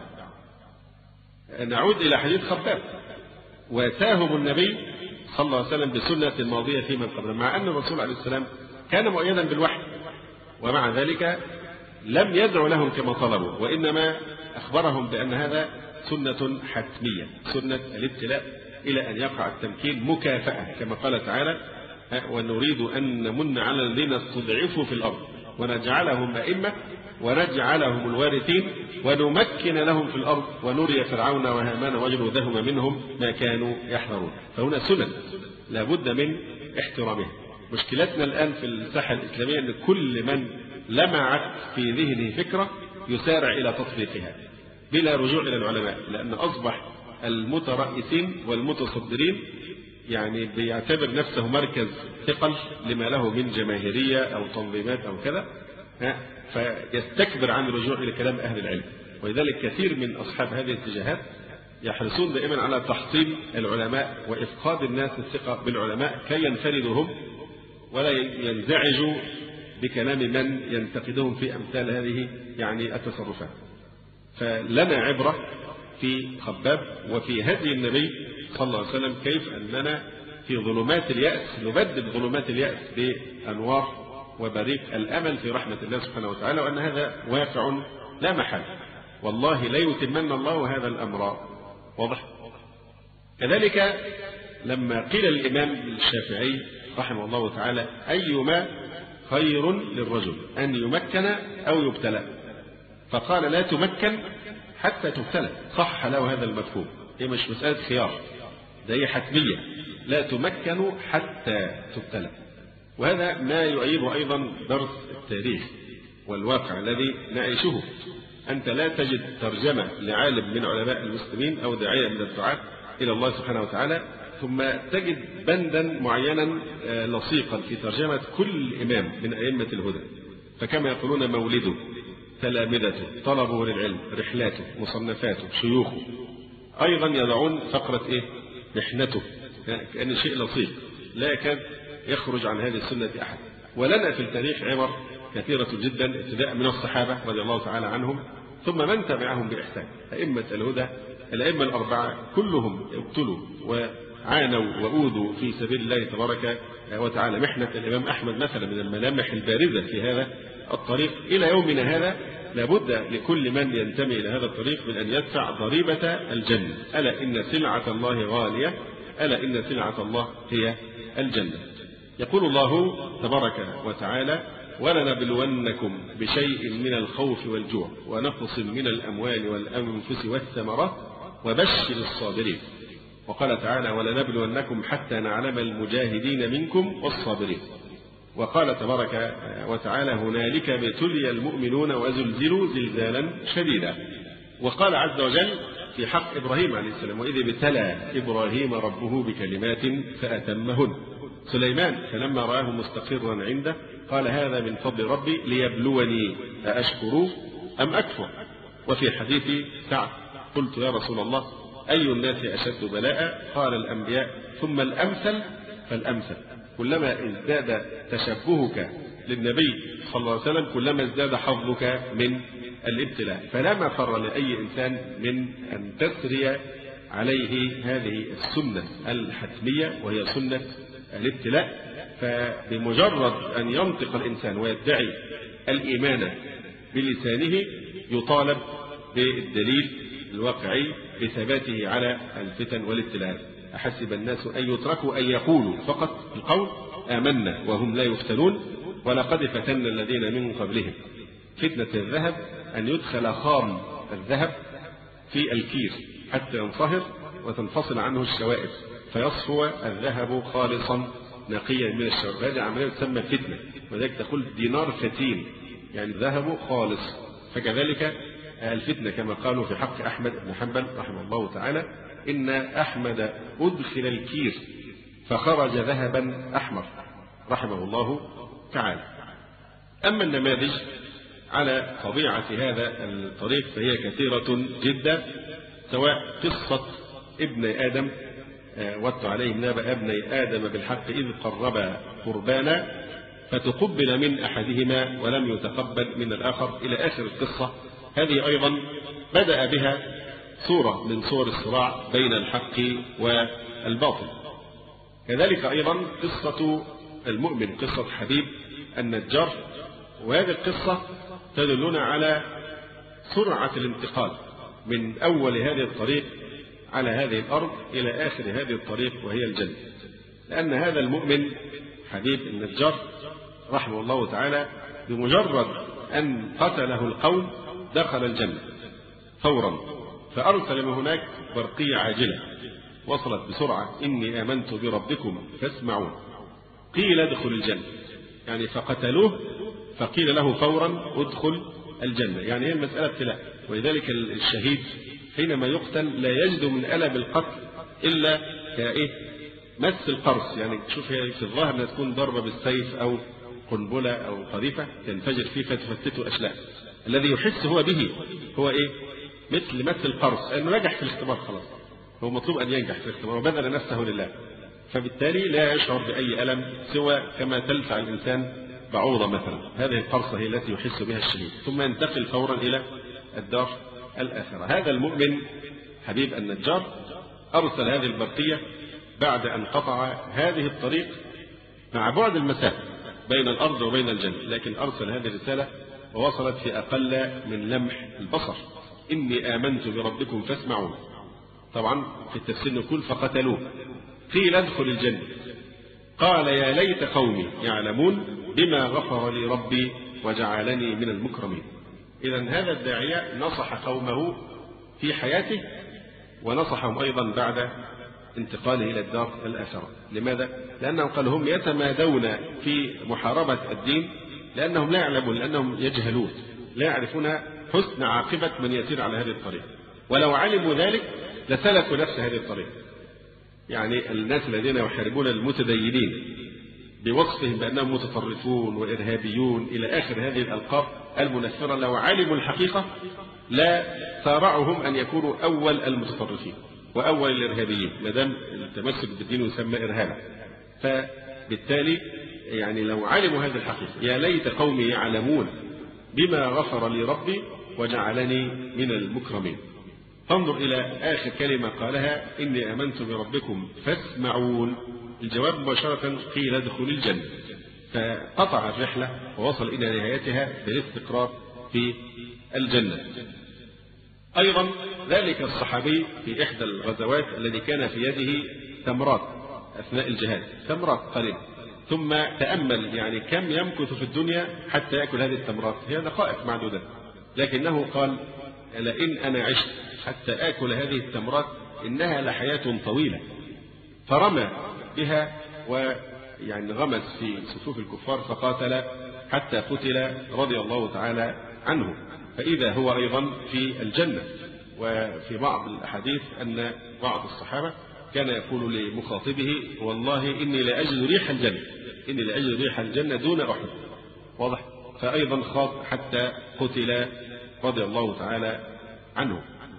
نعود إلى حديث خباب. واتاهم النبي صلى الله عليه وسلم بسنة ماضية في من قبل، مع أن الرسول عليه السلام كان مؤيدا بالوحي، ومع ذلك لم يدعو لهم كما طلبوا، وإنما أخبرهم بأن هذا سنة حتمية، سنة الابتلاء إلى أن يقع التمكين مكافأة، كما قال تعالى ونريد أن نمن على الذين استضعفوا في الأرض ونجعلهم أئمة ونجعلهم الوارثين ونمكن لهم في الأرض ونري فرعون وهامان وجنودهما منهم ما كانوا يحذرون. فهنا سنن لا بد من احترامها. مشكلتنا الآن في الساحة الإسلامية أن كل من لمعت في ذهنه فكرة يسارع إلى تطبيقها بلا رجوع إلى العلماء، لأن أصبح المترأسين والمتصدرين يعني بيعتبر نفسه مركز ثقل لما له من جماهيرية أو تنظيمات أو كذا، فيستكبر عن الرجوع إلى كلام أهل العلم. ولذلك كثير من أصحاب هذه الاتجاهات يحرصون دائما على تحطيم العلماء وإفقاد الناس الثقة بالعلماء كي ينفردوا هم ولا ينزعجوا بكلام من ينتقدهم في أمثال هذه يعني التصرفات. فلنا عبرة في خباب وفي هدي النبي صلى الله عليه وسلم كيف أننا في ظلمات اليأس نبدل ظلمات اليأس بأنوار وبريق الأمل في رحمة الله سبحانه وتعالى، وأن هذا واقع لا محل، والله لا يتمن الله هذا الأمر. واضح؟ كذلك لما قيل الإمام الشافعي رحمه الله تعالى أيما خير للرجل أن يمكن أو يبتلى، فقال لا تمكن حتى تبتلى، صح له هذا المفهوم، هي مش مسألة خيار، ده هي حتمية، لا تمكن حتى تبتلى. وهذا ما يؤيد أيضا درس التاريخ والواقع الذي نعيشه. أنت لا تجد ترجمة لعالم من علماء المسلمين أو داعية من الدعاة إلى الله سبحانه وتعالى ثم تجد بندا معينا لصيقا في ترجمة كل إمام من أئمة الهدى، فكما يقولون مولده، تلامذته، طلبه للعلم، رحلاته، مصنفاته، شيوخه، أيضا يضعون فقرة محنته، كأن شيء لصيق لا يكاد يخرج عن هذه السنة أحد. ولنا في التاريخ عبر كثيرة جدا ابتداء من الصحابة رضي الله تعالى عنهم ثم من تبعهم بإحسان، أئمة الهدى الأئمة الأربعة كلهم ابتلوا وعانوا وأوذوا في سبيل الله تبارك وتعالى. محنة الإمام أحمد مثلا من الملامح البارزة في هذا الطريق. إلى يومنا هذا لابد لكل من ينتمي إلى هذا الطريق من أن يدفع ضريبة الجنة. ألا إن سلعة الله غالية، ألا إن سلعة الله هي الجنة. يقول الله تبارك وتعالى ولنبلونكم بشيء من الخوف والجوع ونقص من الأموال والأنفس والثمرات وبشر الصابرين. وقال تعالى ولنبلونكم حتى نعلم المجاهدين منكم والصابرين. وقال تبارك وتعالى هنالك ابتلي المؤمنون وزلزلوا زلزالا شديدا. وقال عز وجل في حق إبراهيم عليه السلام وإذ ابتلى إبراهيم ربه بكلمات فأتمهن. سليمان فلما رآه مستقرا عنده قال هذا من فضل ربي ليبلوني أأشكر أم أكفر. وفي حديث سعد قلت يا رسول الله أي الناس أشد بلاء؟ قال الأنبياء ثم الأمثل فالأمثل. كلما ازداد تشبهك للنبي صلى الله عليه وسلم كلما ازداد حظك من الابتلاء. فلا مفر لأي إنسان من أن تسري عليه هذه السنة الحتمية وهي سنة الابتلاء. فبمجرد أن ينطق الإنسان ويدعي الإيمان بلسانه يطالب بالدليل الواقعي بثباته على الفتن والابتلاءات. أحسب الناس أن يتركوا أن يقولوا فقط القول آمنا وهم لا يفتنون ولقد فتنا الذين من قبلهم. فتنة الذهب أن يدخل خام الذهب في الكير حتى ينصهر وتنفصل عنه الشوائب فيصفو الذهب خالصا نقيا من الشوائب. هذه عملية تسمى فتنة، وذلك تقول دينار فتين يعني ذهب خالص. فكذلك الفتنة كما قالوا في حق أحمد بن حنبل رحمه الله تعالى إن أحمد أدخل الكير فخرج ذهبا أحمر رحمه الله تعالى. أما النماذج على طبيعة هذا الطريق فهي كثيرة جدا، سواء قصة ابن آدم واتل عليهم نبأ ابني آدم بالحق إذ قربا قربانا فتقبل من أحدهما ولم يتقبل من الآخر إلى آخر القصة. هذه أيضا بدأ بها صورة من صور الصراع بين الحق والباطل. كذلك أيضا قصة المؤمن قصة حبيب النجار، وهذه القصة تدلنا على سرعة الانتقال من أول هذه الطريق على هذه الأرض إلى آخر هذه الطريق وهي الجنة. لأن هذا المؤمن حبيب النجار رحمه الله تعالى بمجرد أن قتله القوم دخل الجنة فورا، فأرسل من هناك برقية عاجلة وصلت بسرعة إني آمنت بربكم فاسمعون. قيل ادخل الجنة يعني فقتلوه فقيل له فورا ادخل الجنة. يعني هي المسألة ابتلاء. ولذلك الشهيد حينما يقتل لا يجد من ألم القتل إلا مس القرص. يعني شوف هي في الظاهر انها تكون ضربة بالسيف أو قنبلة أو قذيفة تنفجر فيه فتفتته أشلاء. الذي يحس هو به هو مثل مس القرص، لأنه نجح في الاختبار خلاص، هو مطلوب أن ينجح في الاختبار وبذل نفسه لله، فبالتالي لا يشعر بأي ألم سوى كما تلفع الإنسان بعوضة مثلا. هذه القرصة هي التي يحس بها الشهيد، ثم ينتقل فورا إلى الدار الآخرة. هذا المؤمن حبيب النجار أرسل هذه البرقية بعد أن قطع هذه الطريق مع بعد المسافة بين الأرض وبين الجنة، لكن أرسل هذه الرسالة ووصلت في أقل من لمح البصر. إني آمنت بربكم فاسمعون. طبعا في التفسير نقول فقتلوه. قيل ادخل الجنة. قال يا ليت قومي يعلمون بما غفر لي ربي وجعلني من المكرمين. إذن هذا الداعية نصح قومه في حياته ونصحهم أيضا بعد انتقاله إلى الدار الآخرة. لماذا؟ لأنهم قالوا هم يتمادون في محاربة الدين لأنهم لا يعلمون، لأنهم يجهلون، لا يعرفون حسن عاقبة من يسير على هذه الطريق، ولو علموا ذلك لسلكوا نفس هذه الطريق. يعني الناس الذين يحاربون المتدينين بوصفهم بأنهم متطرفون وإرهابيون إلى آخر هذه الألقاب المنفرة، لو علموا الحقيقة لا سارعهم أن يكونوا أول المتطرفين وأول الإرهابيين، ما دام التمسك بالدين يسمى إرهابا. فبالتالي يعني لو علموا هذه الحقيقة يا ليت قومي يعلمون بما غفر لي ربي وجعلني من المكرمين. فانظر إلى آخر كلمة قالها إني آمنت بربكم فاسمعون. الجواب مباشرة قيل ادخل الجنة. فقطع الرحلة ووصل إلى نهايتها بالاستقرار في الجنة. أيضا ذلك الصحابي في إحدى الغزوات الذي كان في يده تمرات أثناء الجهاد، تمرات قليلة، ثم تأمل يعني كم يمكث في الدنيا حتى يأكل هذه التمرات، هي دقائق معدودة، لكنه قال لئن أنا عشت حتى آكل هذه التمرات إنها لحياة طويلة. فرمى بها ويعني غمس في صفوف الكفار فقاتل حتى قتل رضي الله تعالى عنه، فإذا هو أيضا في الجنة. وفي بعض الأحاديث أن بعض الصحابة كان يقول لمخاطبه والله إني لأجد ريح الجنة، إني لأجد ريح الجنة دون أحد. واضح؟ فأيضا خاض حتى قتل رضي الله تعالى عنه.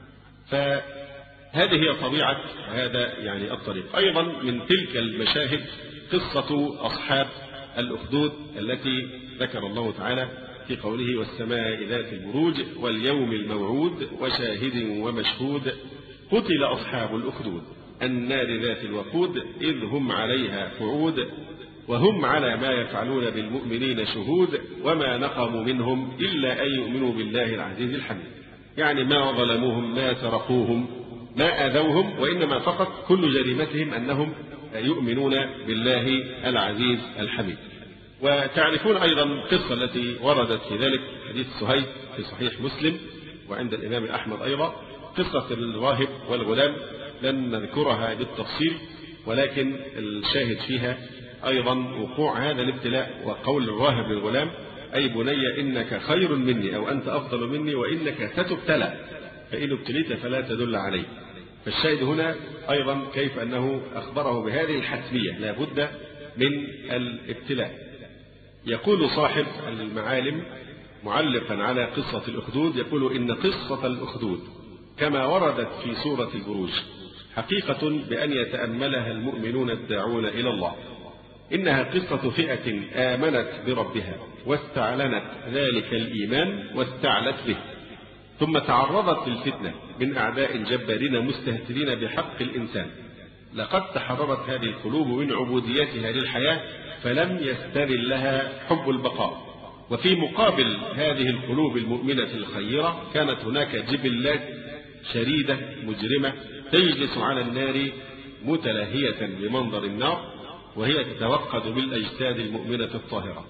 فهذه هي طبيعة هذا يعني الطريق. أيضا من تلك المشاهد قصة أصحاب الأخدود التي ذكر الله تعالى في قوله والسماء ذات البروج واليوم الموعود وشاهد ومشهود قتل أصحاب الأخدود النار ذات الوقود إذ هم عليها قعود وهم على ما يفعلون بالمؤمنين شهود وما نقموا منهم إلا أن يؤمنوا بالله العزيز الحميد. يعني ما ظلموهم، ما سرقوهم، ما أذوهم، وإنما فقط كل جريمتهم أنهم يؤمنون بالله العزيز الحميد. وتعرفون أيضا القصة التي وردت في ذلك حديث سهيد في صحيح مسلم وعند الإمام أحمد أيضا، قصة الراهب والغلام، لن نذكرها بالتفصيل، ولكن الشاهد فيها أيضا وقوع هذا الابتلاء وقول الراهب للغلام أي بني إنك خير مني أو أنت أفضل مني وإنك ستبتلى فإن ابتليت فلا تدل عليه. فالشاهد هنا أيضا كيف أنه أخبره بهذه الحتمية لا بد من الابتلاء. يقول صاحب المعالم معلقا على قصة الأخدود يقول إن قصة الأخدود كما وردت في سورة البروج حقيقة بأن يتأملها المؤمنون الداعون إلى الله. إنها قصة فئة آمنت بربها واستعلنت ذلك الإيمان واستعلت به، ثم تعرضت للفتنة من أعداء جبارين مستهترين بحق الإنسان. لقد تحررت هذه القلوب من عبوديتها للحياة فلم يسترل لها حب البقاء. وفي مقابل هذه القلوب المؤمنة الخيرة كانت هناك جبلات شريدة مجرمة تجلس على النار متلهية بمنظر النار وهي تتوقد بالأجساد المؤمنة الطاهرة.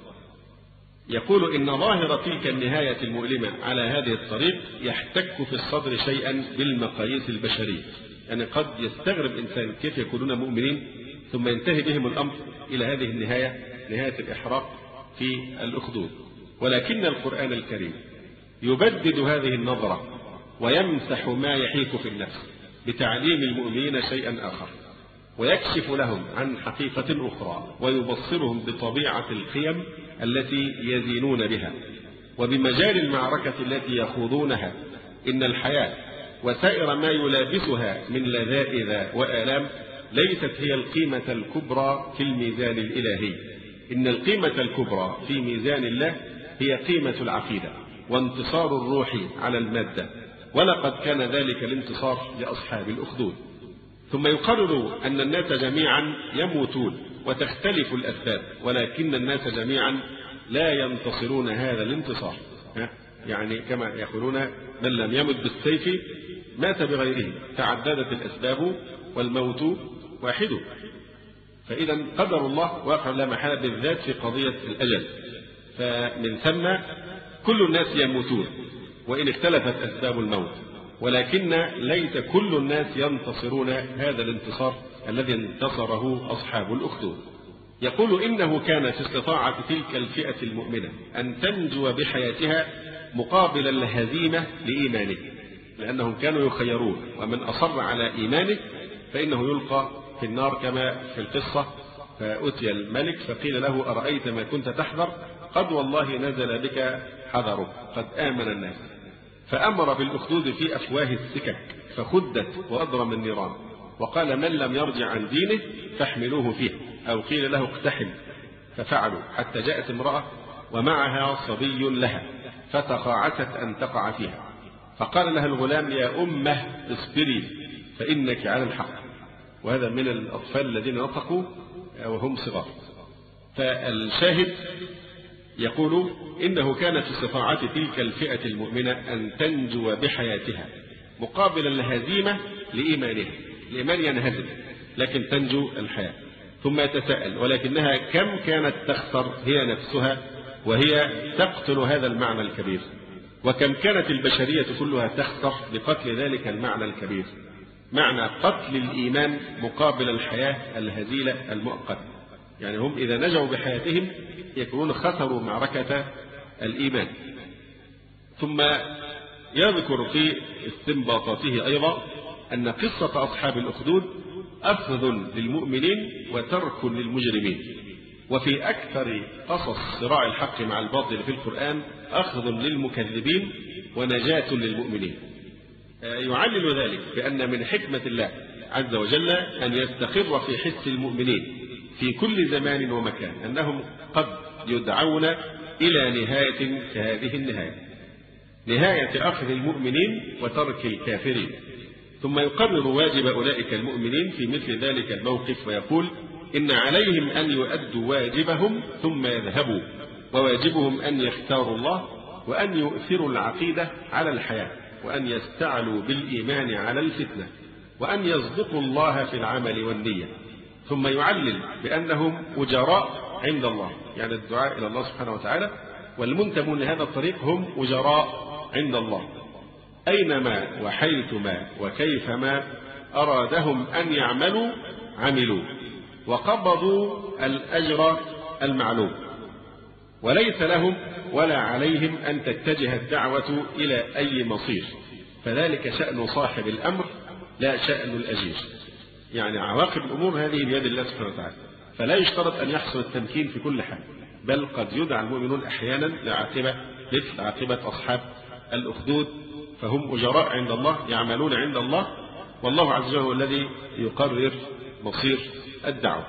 يقول إن ظاهر تلك النهاية المؤلمة على هذه الطريق يحتك في الصدر شيئا بالمقاييس البشرية. يعني قد يستغرب إنسان كيف يكونون مؤمنين ثم ينتهي بهم الأمر إلى هذه النهاية، نهاية الإحراق في الأخدود. ولكن القرآن الكريم يبدد هذه النظرة ويمسح ما يحيك في النفس بتعليم المؤمنين شيئا آخر، ويكشف لهم عن حقيقة أخرى، ويبصرهم بطبيعة القيم التي يزينون بها وبمجال المعركة التي يخوضونها. إن الحياة وسائر ما يلابسها من لذائذ وآلام ليست هي القيمة الكبرى في الميزان الإلهي، إن القيمة الكبرى في ميزان الله هي قيمة العقيدة وانتصار الروح على المادة، ولقد كان ذلك الانتصار لأصحاب الأخدود. ثم يقرر أن الناس جميعا يموتون وتختلف الأسباب، ولكن الناس جميعا لا ينتصرون هذا الانتصار. يعني كما يقولون من لم يمت بالسيف مات بغيره، تعددت الأسباب والموت واحد. فإذا قدر الله واقع لا محالة بالذات في قضية الأجل، فمن ثم كل الناس يموتون وإن اختلفت أسباب الموت، ولكن ليس كل الناس ينتصرون هذا الانتصار الذي انتصره أصحاب الأخدود. يقول إنه كان في استطاعة تلك الفئة المؤمنة أن تنجو بحياتها مقابل الهزيمة لإيمانه، لأنهم كانوا يخيرون، ومن أصر على إيمانه فإنه يلقى في النار كما في القصة. فأتي الملك فقيل له أرأيت ما كنت تحذر؟ قد والله نزل بك حذرك، قد آمن الناس. فأمر بالأخدود في أفواه السكك فخدت وأضرم النيران، وقال من لم يرجع عن دينه فاحملوه فيه، أو قيل له اقتحم، ففعلوا حتى جاءت امرأة ومعها صبي لها فتقاعست أن تقع فيها، فقال لها الغلام يا أمه اصبري فإنك على الحق. وهذا من الأطفال الذين نطقوا وهم صغار. فالشاهد يقول إنه كان في استطاعة تلك الفئة المؤمنة أن تنجو بحياتها مقابل الهزيمة لإيمانها. الإيمان ينهزم لكن تنجو الحياة. ثم يتساءل ولكنها كم كانت تخسر هي نفسها وهي تقتل هذا المعنى الكبير، وكم كانت البشرية كلها تخسر بقتل ذلك المعنى الكبير، معنى قتل الإيمان مقابل الحياة الهزيلة المؤقتة. يعني هم إذا نجوا بحياتهم يكونون خسروا معركة الإيمان. ثم يذكر في استنباطاته أيضا أن قصة أصحاب الأخدود أخذ للمؤمنين وترك للمجرمين، وفي أكثر قصص صراع الحق مع الباطل في القرآن أخذ للمكذبين ونجاة للمؤمنين. يعلل ذلك بأن من حكمة الله عز وجل أن يستقر في حس المؤمنين في كل زمان ومكان أنهم قد يدعون إلى نهاية كهذه النهاية، نهاية أخذ المؤمنين وترك الكافرين. ثم يقرر واجب أولئك المؤمنين في مثل ذلك الموقف ويقول إن عليهم أن يؤدوا واجبهم ثم يذهبوا، وواجبهم أن يختاروا الله وأن يؤثروا العقيدة على الحياة، وأن يستعلوا بالإيمان على الفتنة، وأن يصدقوا الله في العمل والنية. ثم يعلل بأنهم أجراء عند الله، يعني الدعاء إلى الله سبحانه وتعالى، والمنتمون لهذا الطريق هم أجراء عند الله، أينما وحيثما وكيفما أرادهم أن يعملوا عملوا، وقبضوا الأجر المعلوم، وليس لهم ولا عليهم أن تتجه الدعوة إلى أي مصير، فذلك شأن صاحب الأمر لا شأن الأجير. يعني عواقب الأمور هذه بيد الله سبحانه وتعالى، فلا يشترط أن يحصل التمكين في كل حال، بل قد يدعى المؤمنون أحيانا لعاقبة مثل عاقبة أصحاب الأخدود، فهم أجراء عند الله يعملون عند الله، والله عز وجل هو الذي يقرر مصير الدعوة.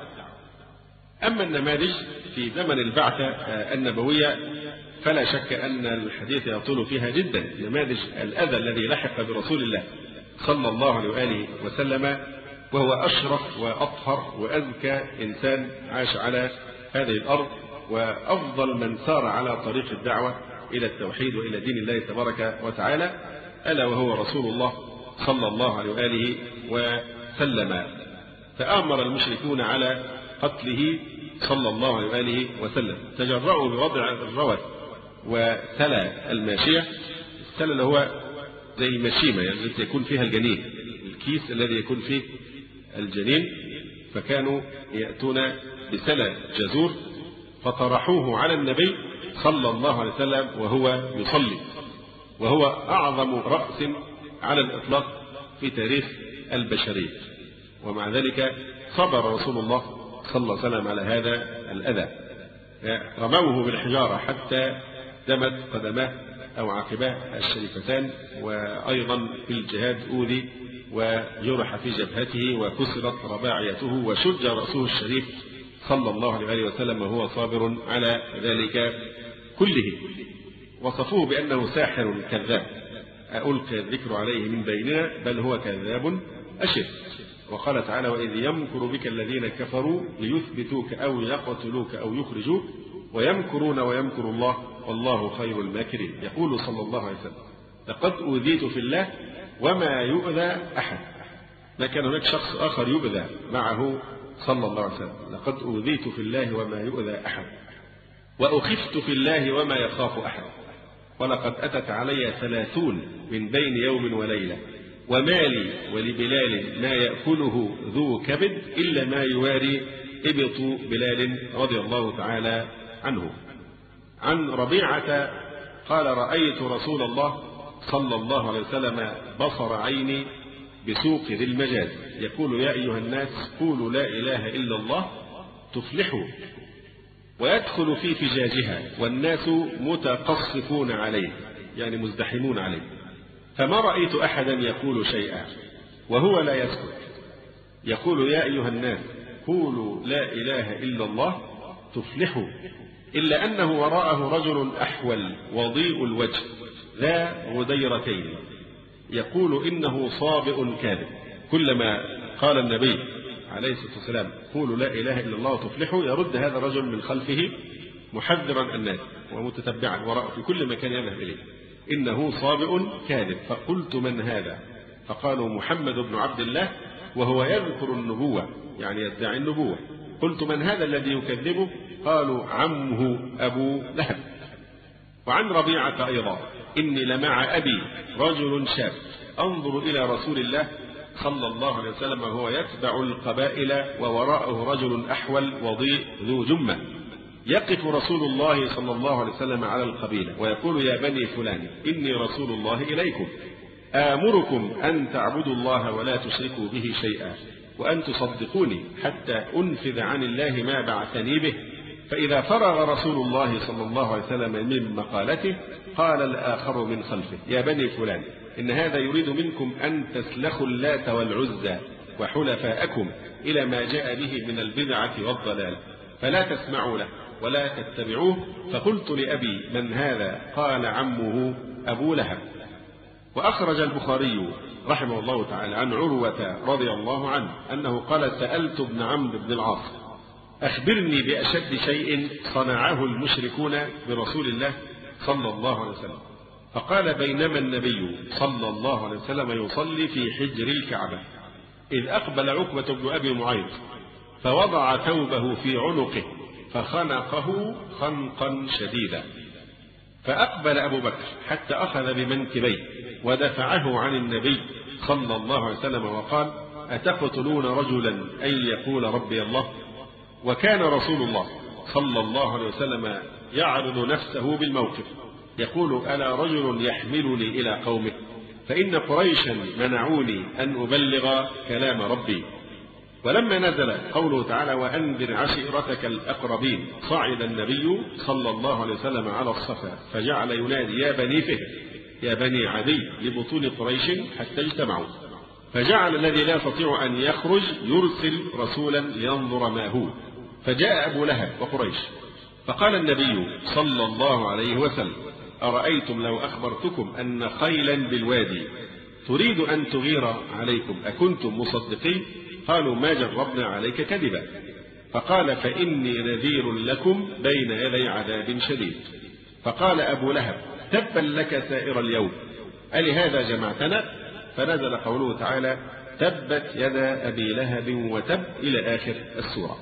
أما النماذج في زمن البعثة النبوية فلا شك أن الحديث يطول فيها جدا. نماذج الأذى الذي لحق برسول الله صلى الله عليه وآله وسلم، وهو أشرف وأطهر وأزكى إنسان عاش على هذه الأرض، وأفضل من سار على طريق الدعوة إلى التوحيد وإلى دين الله تبارك وتعالى، ألا وهو رسول الله صلى الله عليه وآله وسلم. فأمر المشركون على قتله صلى الله عليه وآله وسلم، تجرؤوا بوضع الروث وسلى الماشية. السلى اللي هو زي المشيمة، يعني التي يكون فيها الجنين، الكيس الذي يكون فيه الجنين، فكانوا يأتون بسلى جزور فطرحوه على النبي صلى الله عليه وسلم وهو يصلي، وهو أعظم رأس على الإطلاق في تاريخ البشرية، ومع ذلك صبر رسول الله صلى الله عليه وسلم على هذا الأذى. رموه بالحجارة حتى دمت قدماه أو عقباه الشريفتان، وأيضا في الجهاد أوذي وجرح في جبهته وكسرت رباعيته وشج رأسه الشريف صلى الله عليه وسلم وهو صابر على ذلك كله. وصفوه بأنه ساحر كذاب ألقي الذكر عليه من بيننا بل هو كذاب أشر. وقال تعالى: وإذ يمكر بك الذين كفروا ليثبتوك أو يقتلوك أو يخرجوك ويمكرون ويمكر الله والله خير الماكرين. يقول صلى الله عليه وسلم: لقد أوذيت في الله وما يؤذى أحد. ما كان هناك شخص آخر يؤذى معه صلى الله عليه وسلم. لقد أوذيت في الله وما يؤذى أحد، وأخفت في الله وما يخاف أحد، ولقد أتت علي 30 من بين يوم وليلة، وما لي ولبلال ما يأكله ذو كبد إلا ما يواري إبط بلال رضي الله تعالى عنه. عن ربيعة قال: رأيت رسول الله صلى الله عليه وسلم بصر عيني بسوق ذي المجاز يقول: يا أيها الناس قولوا لا إله إلا الله تفلحوا، ويدخل في فجاجها والناس متقصفون عليه، يعني مزدحمون عليه، فما رأيت أحدا يقول شيئا وهو لا يسكت، يقول: يا أيها الناس قولوا لا إله إلا الله تفلحوا، إلا أنه وراءه رجل أحول وضيء الوجه ذا غديرتين يقول: إنه صابئ كاذب. كلما قال النبي عليه الصلاة والسلام: قولوا لا إله إلا الله تفلحوا، يرد هذا الرجل من خلفه محذرا الناس ومتتبعا وراءه في كل مكان يذهب إليه: إنه صابئ كاذب. فقلت: من هذا؟ فقالوا: محمد بن عبد الله، وهو يذكر النبوة، يعني يدعي النبوة. قلت: من هذا الذي يكذبه؟ قالوا: عمه أبو لهب. وعن ربيعة أيضا: إني لمع أبي رجل شاب أنظر إلى رسول الله صلى الله عليه وسلم وهو يتبع القبائل ووراءه رجل أحول وضيء ذو جمة، يقف رسول الله صلى الله عليه وسلم على القبيلة ويقول: يا بني فلان إني رسول الله إليكم آمركم أن تعبدوا الله ولا تشركوا به شيئا، وأن تصدقوني حتى أنفذ عن الله ما بعثني به. فإذا فرغ رسول الله صلى الله عليه وسلم من مقالته قال الآخر من خلفه: يا بني فلان إن هذا يريد منكم أن تسلخوا اللات والعزى وحلفاءكم إلى ما جاء به من البدعة والضلال، فلا تسمعوا له ولا تتبعوه. فقلت لأبي: من هذا؟ قال: عمه أبو لهب. وأخرج البخاري رحمه الله تعالى عن عروة رضي الله عنه أنه قال: سألت ابن عمرو بن العاص: أخبرني بأشد شيء صنعه المشركون برسول الله صلى الله عليه وسلم. فقال: بينما النبي صلى الله عليه وسلم يصلي في حجر الكعبة إذ أقبل عقبة بن أبي معيط فوضع ثوبه في عنقه فخنقه خنقا شديدا، فأقبل أبو بكر حتى أخذ بمنكبيه ودفعه عن النبي صلى الله عليه وسلم وقال: أتقتلون رجلا أن يقول ربي الله؟ وكان رسول الله صلى الله عليه وسلم يعرض نفسه بالموقف يقول: ألا رجل يحملني إلى قومه؟ فإن قريشا منعوني أن أبلغ كلام ربي. ولما نزل قوله تعالى: وأنذر عشيرتك الأقربين، صعد النبي صلى الله عليه وسلم على الصفا فجعل ينادي: يا بني فهر يا بني عدي لبطون قريش حتى اجتمعوا، فجعل الذي لا يستطيع أن يخرج يرسل رسولا لينظر ما هو، فجاء أبو لهب وقريش، فقال النبي صلى الله عليه وسلم: أرأيتم لو أخبرتكم أن خيلا بالوادي تريد أن تغير عليكم أكنتم مصدقين؟ قالوا: ما جربنا عليك كذبا. فقال: فإني نذير لكم بين يدي عذاب شديد. فقال أبو لهب: تبا لك سائر اليوم، ألهذا جمعتنا؟ فنزل قوله تعالى: تبت يدا أبي لهب وتب إلى آخر السورة.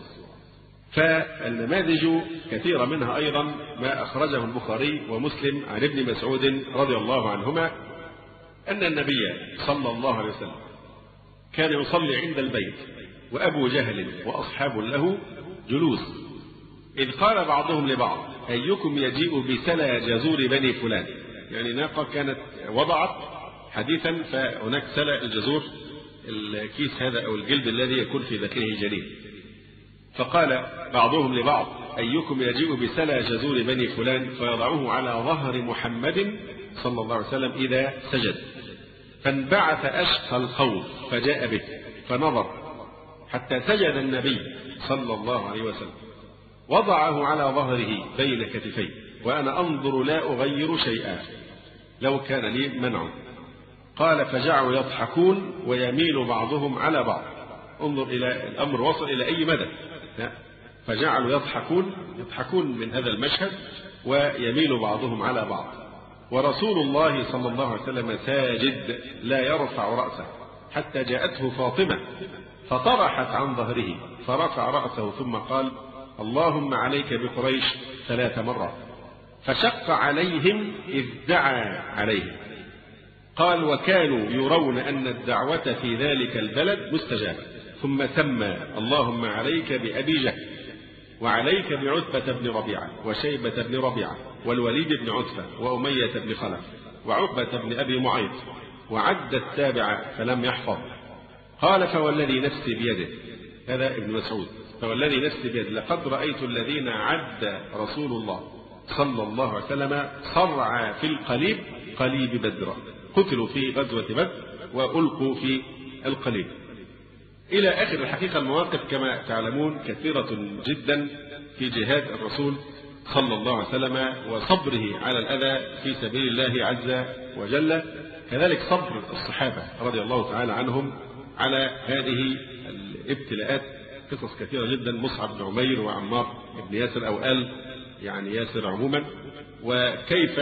فالنماذج كثيرة، منها أيضا ما أخرجه البخاري ومسلم عن ابن مسعود رضي الله عنهما أن النبي صلى الله عليه وسلم كان يصلي عند البيت وأبو جهل وأصحاب له جلوس، إذ قال بعضهم لبعض: أيكم يجيء بسلى جزور بني فلان، يعني ناقة كانت وضعت حديثا فهناك سلى الجزور، الكيس هذا أو الجلد الذي يكون في داخله جنين. فقال بعضهم لبعض أيكم يجيء بسلى جزور بني فلان فيضعه على ظهر محمد صلى الله عليه وسلم إذا سجد. فانبعث أشقى الخوف فجاء به فنظر حتى سجد النبي صلى الله عليه وسلم، وضعه على ظهره بين كتفيه، وأنا أنظر لا أغير شيئا لو كان لي منع. قال فجعلوا يضحكون ويميل بعضهم على بعض. انظر إلى الأمر وصل إلى أي مدى. فجعلوا يضحكون من هذا المشهد ويميل بعضهم على بعض، ورسول الله صلى الله عليه وسلم ساجد لا يرفع رأسه، حتى جاءته فاطمة فطرحت عن ظهره فرفع رأسه ثم قال اللهم عليك بقريش 3 مرات، فشق عليهم إذ دعا عليهم. قال وكانوا يرون أن الدعوة في ذلك البلد مستجابة، ثم سمى اللهم عليك بأبي جهل، وعليك بعتبة بن ربيعة، وشيبة بن ربيعة، والوليد بن عتبة، وأمية بن خلف، وعقبة بن أبي معيط، وعد التابع فلم يحفظ. قال فوالذي نفسي بيده، هذا ابن مسعود، فوالذي نفسي بيده لقد رأيت الذين عد رسول الله صلى الله عليه وسلم صرعى في القليب قليب بدر، قتلوا في غزوة بدر وألقوا في القليب. إلى آخر الحقيقة المواقف كما تعلمون كثيرة جدا في جهاد الرسول صلى الله عليه وسلم وصبره على الأذى في سبيل الله عز وجل، كذلك صبر الصحابة رضي الله تعالى عنهم على هذه الابتلاءات، قصص كثيرة جدا، مصعب بن عمير وعمار بن ياسر أو آل يعني ياسر عموما، وكيف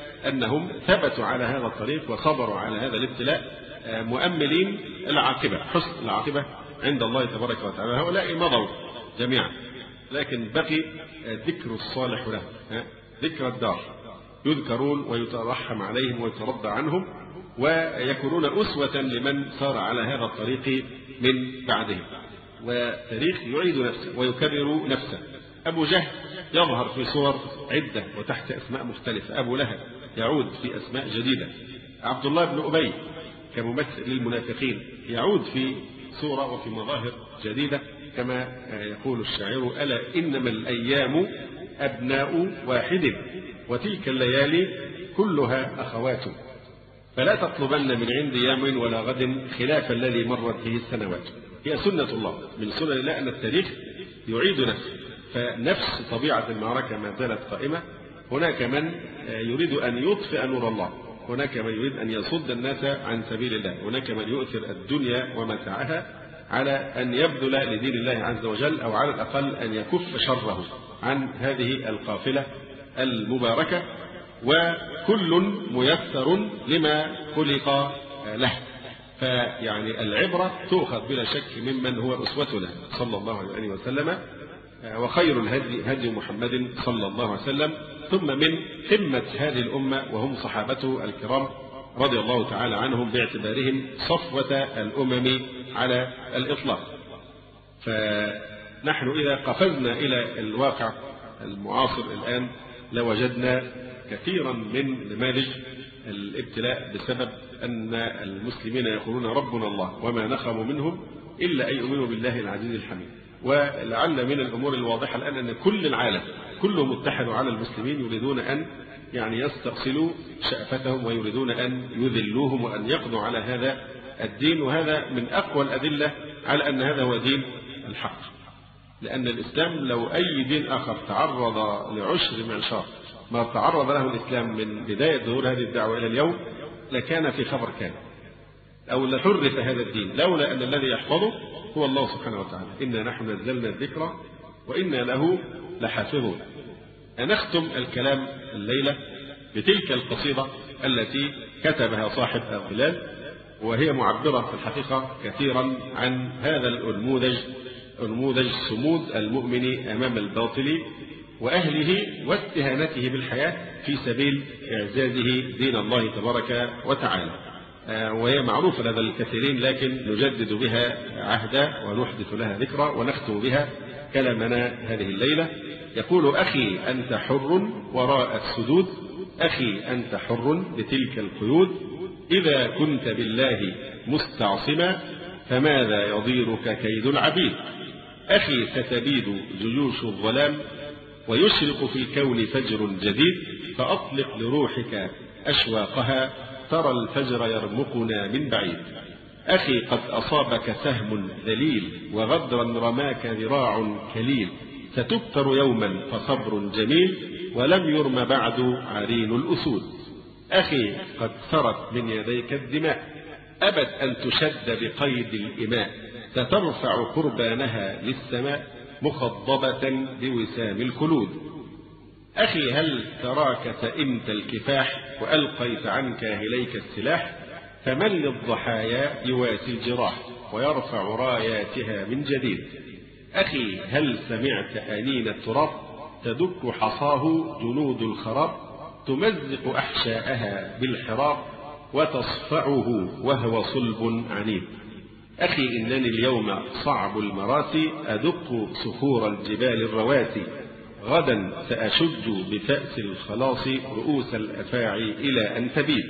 أنهم ثبتوا على هذا الطريق وصبروا على هذا الابتلاء مؤملين العاقبة، حسن العاقبة عند الله تبارك وتعالى. هؤلاء مضوا جميعا، لكن بقي ذكر الصالح لهم، ذكر الدار، يذكرون ويترحم عليهم ويترضى عنهم، ويكونون أسوة لمن سار على هذا الطريق من بعدهم. وتاريخ يعيد نفسه ويكرر نفسه. أبو جهل يظهر في صور عدة وتحت أسماء مختلفة، أبو لهب يعود في أسماء جديدة، عبد الله بن أبي كممثل للمنافقين يعود في صورة وفي مظاهر جديدة، كما يقول الشاعر ألا إنما الأيام أبناء واحد وتلك الليالي كلها أخوات، فلا تطلبن من عند يوم ولا غد خلاف الذي مرت به السنوات. هي سنة الله، من سنن الله أن التاريخ يعيد نفسه، فنفس طبيعة المعركة ما زالت قائمة. هناك من يريد أن يطفئ نور الله، هناك من يريد أن يصد الناس عن سبيل الله، هناك من يؤثر الدنيا ومتاعها على أن يبذل لدين الله عز وجل، أو على الأقل أن يكف شره عن هذه القافلة المباركة، وكل ميسر لما خلق له. فيعني العبرة تؤخذ بلا شك ممن هو أسوتنا صلى الله عليه وسلم، وخير الهدي هدي محمد صلى الله عليه وسلم، ثم من قمة هذه الأمة وهم صحابته الكرام رضي الله تعالى عنهم باعتبارهم صفوة الأمم على الإطلاق. فنحن إذا قفزنا إلى الواقع المعاصر الآن لوجدنا كثيرا من نماذج الابتلاء بسبب أن المسلمين يقولون ربنا الله وما نخموا منهم إلا أن يؤمنوا بالله العزيز الحميد. ولعل من الأمور الواضحة الآن أن كل العالم كله متحد على المسلمين، يريدون أن يعني يستأصلوا شأفتهم ويريدون أن يذلوهم وأن يقضوا على هذا الدين، وهذا من أقوى الأدلة على أن هذا هو دين الحق. لأن الإسلام لو أي دين آخر تعرض لعشر معشار ما تعرض له الإسلام من بداية ظهور هذه الدعوة إلى اليوم لكان في خبر كان، أو لحرف هذا الدين، لولا أن الذي يحفظه هو الله سبحانه وتعالى. إنا نحن نزلنا الذكر وإنا له لحافظون. نختم الكلام الليلة بتلك القصيدة التي كتبها صاحب الظلال، وهي معبرة في الحقيقة كثيرا عن هذا النموذج صمود المؤمن أمام الباطل وأهله واستهانته بالحياة في سبيل إعزازه دين الله تبارك وتعالى. وهي معروفة لدى الكثيرين، لكن نجدد بها عهدا ونحدث لها ذكرى ونختم بها كلامنا هذه الليلة. يقول: أخي أنت حر وراء السدود، أخي أنت حر لتلك القيود، إذا كنت بالله مستعصما فماذا يضيرك كيد العبيد. أخي ستبيد جيوش الظلام ويشرق في الكون فجر جديد، فأطلق لروحك أشواقها ترى الفجر يرمقنا من بعيد. أخي قد أصابك سهم ذليل وغدرا رماك ذراع كليل، ستبتر يوما فصبر جميل ولم يرم بعد عرين الأسود. أخي قد سرت من يديك الدماء أبت أن تشد بقيد الإماء، سترفع قربانها للسماء مخضبة بوسام الخلود. أخي هل تراك سئمت الكفاح وألقيت عن كاهليك السلاح، فمن للضحايا يواسي الجراح ويرفع راياتها من جديد. أخي هل سمعت أنين التراب تدك حصاه جنود الخراب، تمزق أحشاءها بالحراب وتصفعه وهو صلب عنيد. أخي إنني اليوم صعب المراسي أدق صخور الجبال الرواسي، غدا سأشج بفأس الخلاص رؤوس الأفاعي إلى أن تبيد.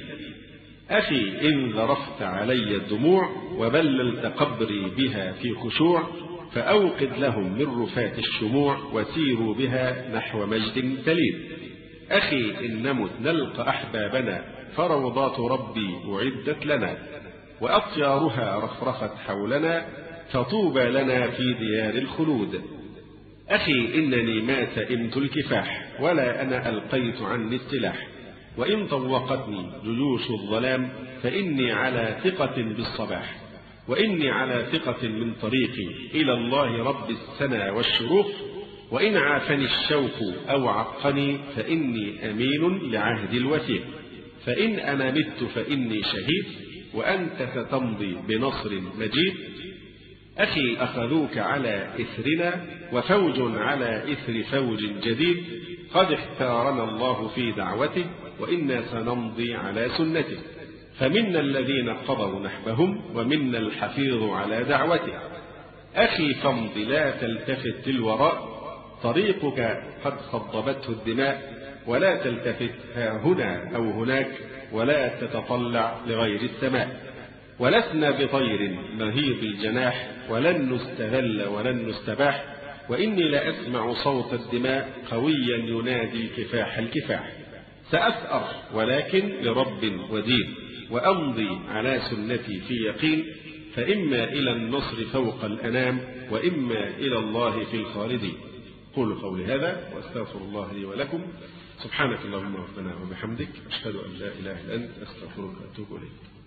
أخي إن ذرفت علي الدموع وبللت قبري بها في خشوع، فأوقد لهم من رفات الشموع وسيروا بها نحو مجد تليد. أخي إن نمت نلقى أحبابنا فروضات ربي أعدت لنا، وأطيارها رفرفت حولنا فطوبى لنا في ديار الخلود. أخي إنني ما سئمت الكفاح ولا أنا ألقيت عني السلاح، وإن طوقتني جيوش الظلام فإني على ثقة بالصباح، وإني على ثقة من طريقي إلى الله رب السنا والشروق، وإن عافني الشوق أو عقني فإني أمين لعهد الوثيق. فإن أنا مت فإني شهيد وأنت ستمضي بنصر مجيد. أخي أخذوك على إثرنا وفوج على إثر فوج جديد، قد اختارنا الله في دعوته وإنا سنمضي على سنته، فمنا الذين قضوا نحبهم ومنا الحفيظ على دعوته. أخي فامض لا تلتفت للوراء، طريقك قد خضبته الدماء، ولا تلتفت ها هنا أو هناك ولا تتطلع لغير السماء. ولسنا بطير مهيض الجناح ولن نستذل ولن نستباح، وإني لأسمع صوت الدماء قويا ينادي الكفاح الكفاح. سأثأر ولكن لرب ودين، وأمضي على سنتي في يقين، فإما إلى النصر فوق الأنام وإما إلى الله في الخالدين. قولوا قولي هذا وأستغفر الله لي ولكم. سبحانك اللهم ربنا وبحمدك، أشهد أن لا إله إلا أنت، أستغفرك وأتوب إليك.